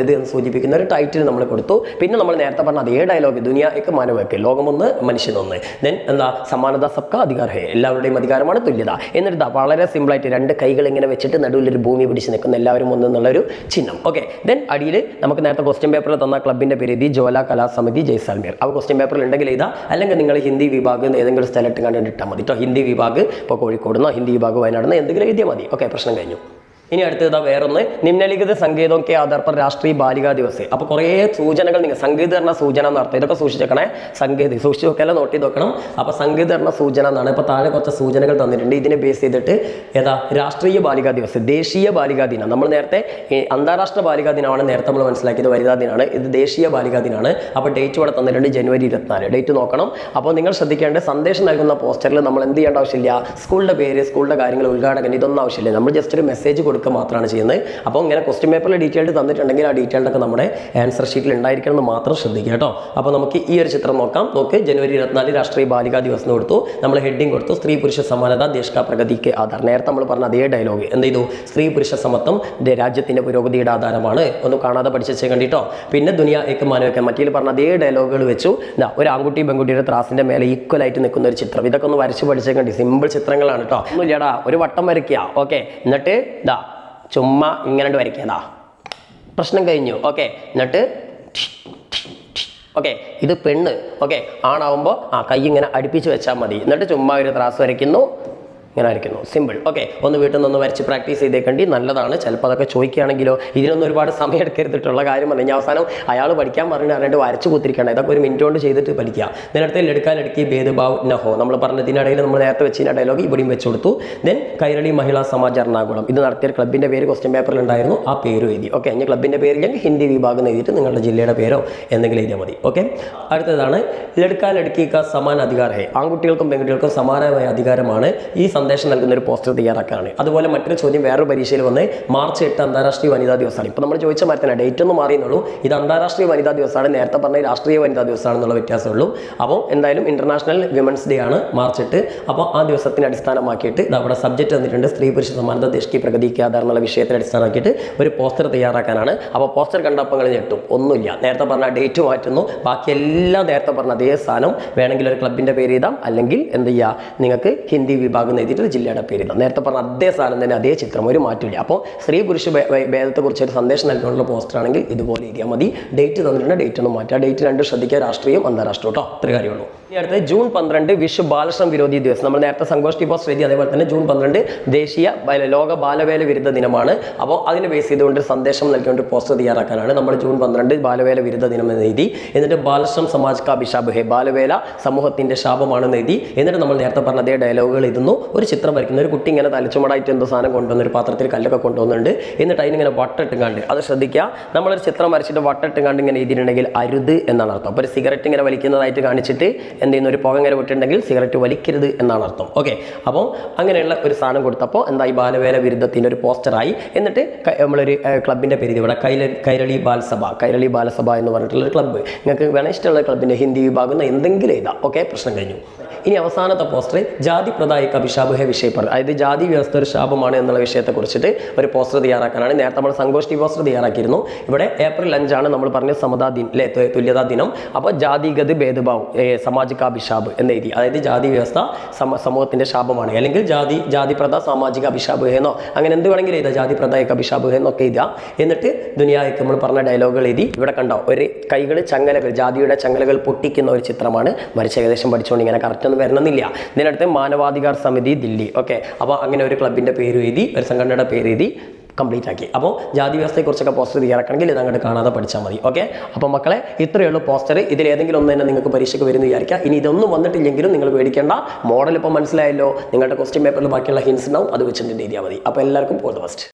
വലുത് എന്ന് സൂചിപ്പിക്കുന്ന ഒരു ടൈറ്റിൽ നമ്മൾ കൊടുത്തു. പിന്നെ നമ്മൾ നേരത്തെ പറഞ്ഞ അതേ ഡയലോഗ്, ദുനിയ ഏക് മാനവ ഏക്, ലോകമൊന്ന് മനുഷ്യനൊന്ന്. ദെൻ എന്താ, സമാനത സബ്കാ അധികാർ ഹേ, എല്ലാവരുടെയും അധികാരമാണ് തുല്യത. എന്നിട്ട് വളരെ സിമ്പിളായിട്ട് രണ്ട് കൈകൾ ഇങ്ങനെ വെച്ചിട്ട് നടുവിലൊരു ഭൂമി പിടിച്ച് നിൽക്കുന്ന എല്ലാവരും ഒന്ന് എന്നുള്ളൊരു ചിഹ്നം. ഓക്കെ, ദെൻ അടിയിൽ നമുക്ക് നേരത്തെ ക്വസ്റ്റ്യൻ പേപ്പറിൽ തന്ന ക്ലബിൻ്റെ പേര് എഴുതി, ജ്വാല കലാസമിതി ജയ്സാൽമീർ. ആ ക്വസ്റ്റ്യൻ പേപ്പറിൽ ഉണ്ടെങ്കിൽ ഇതാ, അല്ലെങ്കിൽ നിങ്ങൾ ഹിന്ദി വിഭാഗം ഏതെങ്കിലും സ്ഥലത്ത് കണ്ടിട്ട് ഇട്ടാൽ മതി കേട്ടോ. ഹിന്ദി വിഭാഗ് ഇപ്പോൾ കോഴിക്കോടുന്നോ ഹിന്ദി വിഭാഗ് വയനാടുന്നോ എന്തെങ്കിലും എഴുതിയാൽ മതി. ഓക്കെ, പ്രശ്നം കഴിഞ്ഞു. ഇനി അടുത്തത് വേറൊന്ന്, നിമ്നലിഖിത സംഗീതം കെ ആധാർ पर രാഷ്ട്രീയ ബാലികാ ദിവസ്. അപ്പോൾ കുറേ സൂചനകൾ, നിങ്ങൾ സംഗീത പറഞ്ഞ സൂചന എന്ന് അർത്ഥം, ഇതൊക്കെ സൂക്ഷിച്ചേക്കണേ. സംഗീത സൂക്ഷിച്ച് നോക്കിയാലും നോട്ട് ചെയ്ത് നോക്കണം. അപ്പോൾ സംഗീത പറഞ്ഞ സൂചന എന്നാണ്. ഇപ്പോൾ താഴെ കുറച്ച് സൂചനകൾ തന്നിട്ടുണ്ട്. ഇതിനെ ബേസ് ചെയ്തിട്ട് ഏതാ, രാഷ്ട്രീയ ബാലികാ ദിവസ്, ദേശീയ ബാലികാ ദിനം. നമ്മൾ നേരത്തെ അന്താരാഷ്ട്ര ബാലികാ ദിനമാണ് നേരത്തെ നമ്മൾ മനസ്സിലാക്കിയത്, വനിതാ ദിനമാണ്. ഇത് ദേശീയ ബാലികാ ദിനമാണ്. അപ്പോൾ ഡേറ്റ് ഇവിടെ തന്നിട്ടുണ്ട്, ജനുവരി ഇരുപത്തിനാല്. ഡേറ്റ് നോക്കണം. അപ്പോൾ നിങ്ങൾ ശ്രദ്ധിക്കേണ്ട, സന്ദേശം നൽകുന്ന പോസ്റ്ററിൽ നമ്മൾ എന്ത് ചെയ്യേണ്ട ആവശ്യമില്ല, സ്കൂളിൻ്റെ പേര്, സ്കൂളിൻ്റെ കാര്യങ്ങൾ, ഉദ്ഘാടകൻ, ഇതൊന്നും ആവശ്യമില്ല. നമ്മൾ ജസ്റ്റ് ഒരു മെസ്സേജ് കൊടുക്കുക മാത്രമാണ് ചെയ്യുന്നത്. അപ്പോൾ ഇങ്ങനെ ക്വസ്റ്റ്യൻ പേപ്പറിൽ ഡീറ്റെയിൽഡ് തന്നിട്ടുണ്ടെങ്കിൽ ആ ഡീറ്റെയിൽഡൊക്കെ നമ്മുടെ ആൻസർ ഷീറ്റിൽ ഉണ്ടായിരിക്കണം എന്ന് മാത്രം ശ്രദ്ധിക്കുക കേട്ടോ. അപ്പോൾ നമുക്ക് ഈ ഒരു ചിത്രം നോക്കാം. നോക്ക്, ജനുവരി ഇരുപത്തിനാല് രാഷ്ട്രീയ ബാലികാ ദിവസം എന്ന് കൊടുത്തു. നമ്മൾ ഹെഡിങ് കൊടുത്തു, സ്ത്രീ പുരുഷ സമാനത ദേശ കാ പ്രഗതിക്ക് ആധാർ. നേരത്തെ നമ്മൾ പറഞ്ഞ അതേ ഡയലോഗ് എന്ത് ചെയ്തു, സ്ത്രീ പുരുഷ സമത്വം രാജ്യത്തിൻ്റെ പുരോഗതിയുടെ ആധാരമാണ്. ഒന്ന് കാണാതെ പഠിച്ചേ കണ്ടിട്ടോ. പിന്നെ ദുനിയ ഏക് മാനവ, മറ്റേ പറഞ്ഞ അതേ ഡയലോഗുകൾ വെച്ചു. ഇതാ, ഒരു ആൺകുട്ടി പെൺകുട്ടിയുടെ ത്രാസിൻ്റെ മേലെ ഈക്വൽ ആയിട്ട് നിൽക്കുന്ന ഒരു ചിത്രം. ഇതൊക്കെ ഒന്ന് വരച്ച് പഠിച്ചേ കണ്ടി. സിമ്പിൾ ചിത്രങ്ങളാണ് കേട്ടോ. ഒന്നുമില്ലടാ, ഒരു വട്ടം വരയ്ക്കുക. ഓക്കെ, എന്നിട്ട് ഇതാ ചുമ്മാ ഇങ്ങനെ വരയ്ക്കതാ, പ്രശ്നം കഴിഞ്ഞു. ഓക്കെ, എന്നിട്ട് ഓക്കെ, ഇത് പെണ്ണ്. ഓക്കെ, ആണാവുമ്പോൾ ആ കൈ ഇങ്ങനെ അടുപ്പിച്ച് വെച്ചാൽ മതി. എന്നിട്ട് ചുമ്മാ ഒരു ത്രാസ് വരയ്ക്കുന്നു, ഇങ്ങനെ വരയ്ക്കുന്നു. സിമ്പിൾ. ഓക്കെ, ഒന്ന് വീട്ടിൽ നിന്ന് വരച്ച് പ്രാക്ടീസ് ചെയ്തേക്കണ്ടി, നല്ലതാണ്. ചിലപ്പോൾ അതൊക്കെ ചോദിക്കുകയാണെങ്കിലോ, ഇതിനൊന്നും ഒരുപാട് സമയം എടുക്കരുതിട്ടുള്ള കാര്യം പറഞ്ഞു. അവസാനം അയാൾ പഠിക്കാൻ പറഞ്ഞു പറഞ്ഞിട്ട് വരച്ച് കുത്തിരിക്കണം. ഇതൊക്കെ ഒരു മിനിറ്റ് കൊണ്ട് ചെയ്തിട്ട് പഠിക്കുക. നേരത്തെ എടുക്കാൻ എടുക്കി ഭേദഭാവ് നഹോ, നമ്മൾ പറഞ്ഞതിനിടയിൽ നമ്മൾ നേരത്തെ വെച്ചിൻ്റെ ഡയലോഗ് ഇവിടെയും വെച്ച് കൊടുത്തു. ദെൻ കൈരളി മഹിളാ സമാജ് എറണാകുളം, ഇത് നടത്തിയ ക്ലബിൻ്റെ പേര് ക്വസ്റ്റ്യൻ പേപ്പറിൽ ഉണ്ടായിരുന്നു, ആ പേര് എഴുതി. ഓക്കെ, ഇനി ക്ലബിൻ്റെ പേരില്ലെങ്കിൽ ഹിന്ദി വിഭാഗം എഴുതിയിട്ട് നിങ്ങളുടെ ജില്ലയുടെ പേരോ എന്തെങ്കിലും എഴുതിയാൽ മതി. ഓക്കെ, അടുത്തതാണ് ലടുക്കാ ലടുക്കിക്ക സമാൻ അധികാർ ഹേ, ആൺകുട്ടികൾക്കും പെൺകുട്ടികൾക്കും സമാനമായ അധികാരമാണ്. ഈ സന്ദേശം നൽകുന്ന ഒരു പോസ്റ്റർ തയ്യാറാക്കാനാണ്. അതുപോലെ മറ്റൊരു ചോദ്യം വേറൊരു പരീക്ഷയിൽ വന്ന്, മാർച്ച് എട്ട് അന്താരാഷ്ട്രീയ വനിതാ ദിവസമാണ്. ഇപ്പോൾ നമ്മൾ ചോദിച്ച മാറ്റത്തിന് ഡേറ്റ് ഒന്നും മാറിയെന്നുള്ളൂ. ഇത് അന്താരാഷ്ട്രീയ വനിതാ ദിവസമാണ്. നേരത്തെ പറഞ്ഞ രാഷ്ട്രീയ വനിതാ ദിവസമാണെന്നുള്ള വ്യത്യാസമുള്ളൂ. അപ്പോൾ എന്തായാലും ഇന്റർനാഷണൽ വിമൻസ് ഡേ ആണ് മാർച്ച് എട്ട്. അപ്പോൾ ആ ദിവസത്തിന് അടിസ്ഥാനമാക്കിയിട്ട് ഇത് അവിടെ സബ്ജക്റ്റ് തന്നിട്ടുണ്ട്, സ്ത്രീ പുരുഷ സമാനത ദേശീയ പ്രഗതിക്ക് ആധാർ എന്നുള്ള വിഷയത്തെ അടിസ്ഥാനമാക്കിയിട്ട് ഒരു പോസ്റ്റർ തയ്യാറാക്കാനാണ്. അപ്പോൾ പോസ്റ്റർ കണ്ടപ്പോൾ നിങ്ങൾ ഞെട്ടും, ഒന്നുമില്ല. നേരത്തെ പറഞ്ഞ ഡേറ്റ് മാറ്റുന്നു, ബാക്കി എല്ലാം നേരത്തെ പറഞ്ഞ അതേ സാധനം. വേണമെങ്കിൽ ഒരു ക്ലബിൻ്റെ പേര് എഴുതാം, അല്ലെങ്കിൽ എന്ത് ചെയ്യുക, നിങ്ങൾക്ക് ഹിന്ദി വിഭാഗം എഴുതിയിട്ട് ജില്ലയുടെ പേര് എഴുതാം. നേരത്തെ പറഞ്ഞ അതേ സാധനം തന്നെ, അതേ ചിത്രം, ഒരു മാറ്റില്ല. അപ്പോൾ സ്ത്രീ പുരുഷ ഭേദത്തെക്കുറിച്ച് ഒരു സന്ദേശം നൽകാനുള്ള പോസ്റ്റർ ആണെങ്കിൽ ഇതുപോലെ എഴുതിയാൽ മതി. ഡേറ്റ് തന്നിട്ടുണ്ട്, ഡേറ്റ് ഒന്നും മാറ്റുക. ഡേറ്റ് രണ്ട് ശ്രദ്ധിക്കുക, രാഷ്ട്രീയം അന്താരാഷ്ട്രീയം കേട്ടോ. ഇത്ര കാര്യമുള്ളൂ. ഇനി അടുത്തത് ജൂൺ പന്ത്രണ്ട് വിശ്വ ബാലശ്രം വിരോധി ദിവസം. നമ്മൾ നേരത്തെ സങ്കോഷ്ഠി പോസ്റ്റർ എഴുതി, അതേപോലെ തന്നെ ജൂൺ പന്ത്രണ്ട് ദേശീയ ലോക ബാലവേല വിരുദ്ധ ദിനമാണ്. അപ്പോൾ അതിനെ ബേസ് ചെയ്തുകൊണ്ട് സന്ദേശം നൽകിക്കൊണ്ട് പോസ്റ്റർ തയ്യാറാക്കാനാണ് നമ്മൾ ജൂൺ പന്ത്രണ്ട് ബാലവേല വിരുദ്ധ ദിനം എന്ന് എഴുതി. എന്നിട്ട് ബാലശ്രം സമാജ് കാ അഭിശാപ് ഹേ, ബാലവേല സമൂഹത്തിൻ്റെ ശാപമാണെന്ന് എഴുതി. എന്നിട്ട് നമ്മൾ നേരത്തെ പറഞ്ഞ അതേ ഡയലോഗുകൾ എഴുതുന്നു. ഒരു ചിത്രം വരയ്ക്കുന്ന ഒരു കുട്ടി ഇങ്ങനെ തലച്ചുമടായിട്ട് എന്തോ സാധനം കൊണ്ടുവന്ന് ഒരു പാത്രത്തിൽ കല്ലൊക്കെ കൊണ്ടുവന്നുണ്ട്. എന്നിട്ട് അതിനിങ്ങനെ വട്ടിട്ടും കണ്ട്, അത് ശ്രദ്ധിക്കുക, നമ്മളൊരു ചിത്രം വരച്ചിട്ട് വട്ടിട്ടും കണ്ട് ഇങ്ങനെ എഴുതിയിട്ടുണ്ടെങ്കിൽ അരുത് എന്നാണ് അർത്ഥം. അപ്പോൾ ഒരു സിഗരറ്റ് ഇങ്ങനെ വലിക്കുന്നതായിട്ട് കാണിച്ചിട്ട് എന്ത് ചെയ്യുന്ന ഒരു പുക ഇങ്ങനെ വിട്ടിട്ടുണ്ടെങ്കിൽ സിഗരറ്റ് വലിക്കരുത് എന്നാണ് അർത്ഥം. ഓക്കെ, അപ്പോൾ അങ്ങനെയുള്ള ഒരു സാധനം കൊടുത്തപ്പോൾ എന്തായി, ബാലവേല വിരുദ്ധത്തിൻ്റെ ഒരു പോസ്റ്ററായി. എന്നിട്ട് നമ്മളൊരു ക്ലബിൻ്റെ പേര് ഇവിടെ കൈല കൈരളി ബാലസഭ, കൈരളി ബാലസഭ എന്ന് പറഞ്ഞിട്ടുള്ളൊരു ക്ലബ്ബ്. നിങ്ങൾക്ക് വേണം ഇഷ്ടമുള്ള ക്ലബിൻ്റെ ഹിന്ദി വിഭാഗം എന്തെങ്കിലും എഴുതാം. ഓക്കെ, പ്രശ്നം കഴിഞ്ഞു. ഇനി അവസാനത്തെ പോസ്റ്റർ ജാതി പ്രദായിക അഭിശാപ് ഹേ വിഷയ पर, അതായത് ജാതി വ്യവസ്ഥ ഒരു ശാപമാണ് എന്നുള്ള വിഷയത്തെ കുറിച്ചിട്ട് ഒരു പോസ്റ്റർ തയ്യാറാക്കാനാണ്. നേരത്തെ നമ്മൾ സങ്കോഷ്ഠി പോസ്റ്റർ തയ്യാറാക്കിയിരുന്നു. ഇവിടെ ഏപ്രിൽ അഞ്ചാണ് നമ്മൾ പറഞ്ഞ സമതാ ദിൻ അല്ലെ, തുല്യതാ ദിനം. അപ്പോൾ ജാതിഗത് ഭേദഭാവ് സാമാജിക അഭിശാപ് എന്ന് എഴുതി, അതായത് ജാതി വ്യവസ്ഥ സമ സമൂഹത്തിൻ്റെ ശാപമാണ്, അല്ലെങ്കിൽ ജാതി ജാതിപ്രദ സാമാജിക അഭിശാപ് ഹേന്നോ അങ്ങനെ എന്ത് വേണമെങ്കിലും എഴുതാം, ജാതി പ്രദായിക അഭിശാപ് ഹേന്നൊക്കെ എഴുതാം. എന്നിട്ട് ദുനിയായ്ക്ക് നമ്മൾ പറഞ്ഞ ഡയലോഗുകൾ എഴുതി. ഇവിടെ കണ്ടോ, ഒരു കൈകൾ ചങ്ങലകൾ, ജാതിയുടെ ചങ്ങലകൾ പൊട്ടിക്കുന്ന ഒരു ചിത്രമാണ് വരച്ച് ഏകദേശം പഠിച്ചുകൊണ്ട് ഇങ്ങനെ കറക്റ്റ് ഒന്നും വരണമെന്നില്ല. ഇതിനടുത്ത് മാനവാധികാർ സമിതി ദില്ലി. ഓക്കെ, അപ്പോൾ അങ്ങനെ ഒരു ക്ലബിൻ്റെ പേര് എഴുതി, ഒരു സംഘടനയുടെ പേര് എഴുതി കംപ്ലീറ്റ് ആക്കി. അപ്പോൾ ജാതി വ്യവസ്ഥയെക്കുറിച്ചൊക്കെ പോസ്റ്റർ തയ്യാറാക്കണമെങ്കിൽ ഇത് അങ്ങോട്ട് കാണാതെ പഠിച്ചാൽ മതി. ഓക്കെ, അപ്പോൾ മക്കളെ ഇത്രയേ ഉള്ളൂ പോസ്റ്റർ. ഇതിലേതെങ്കിലും ഒന്ന് തന്നെ നിങ്ങൾക്ക് പരീക്ഷയ്ക്ക് വരുന്ന വിചാരിക്കുക. ഇനി ഇതൊന്നും വന്നിട്ടില്ലെങ്കിലും നിങ്ങൾ പേടിക്കേണ്ട, മോഡൽ ഇപ്പോൾ മനസ്സിലായല്ലോ. നിങ്ങളുടെ ക്വസ്റ്റ്യൻ പേപ്പറിൽ ബാക്കിയുള്ള ഹിൻസ് ഉണ്ടാവും, അത് വെച്ചിട്ട് എഴുതിയാൽ മതി. അപ്പോൾ എല്ലാവർക്കും ഓൾ ദി ബെസ്റ്റ്.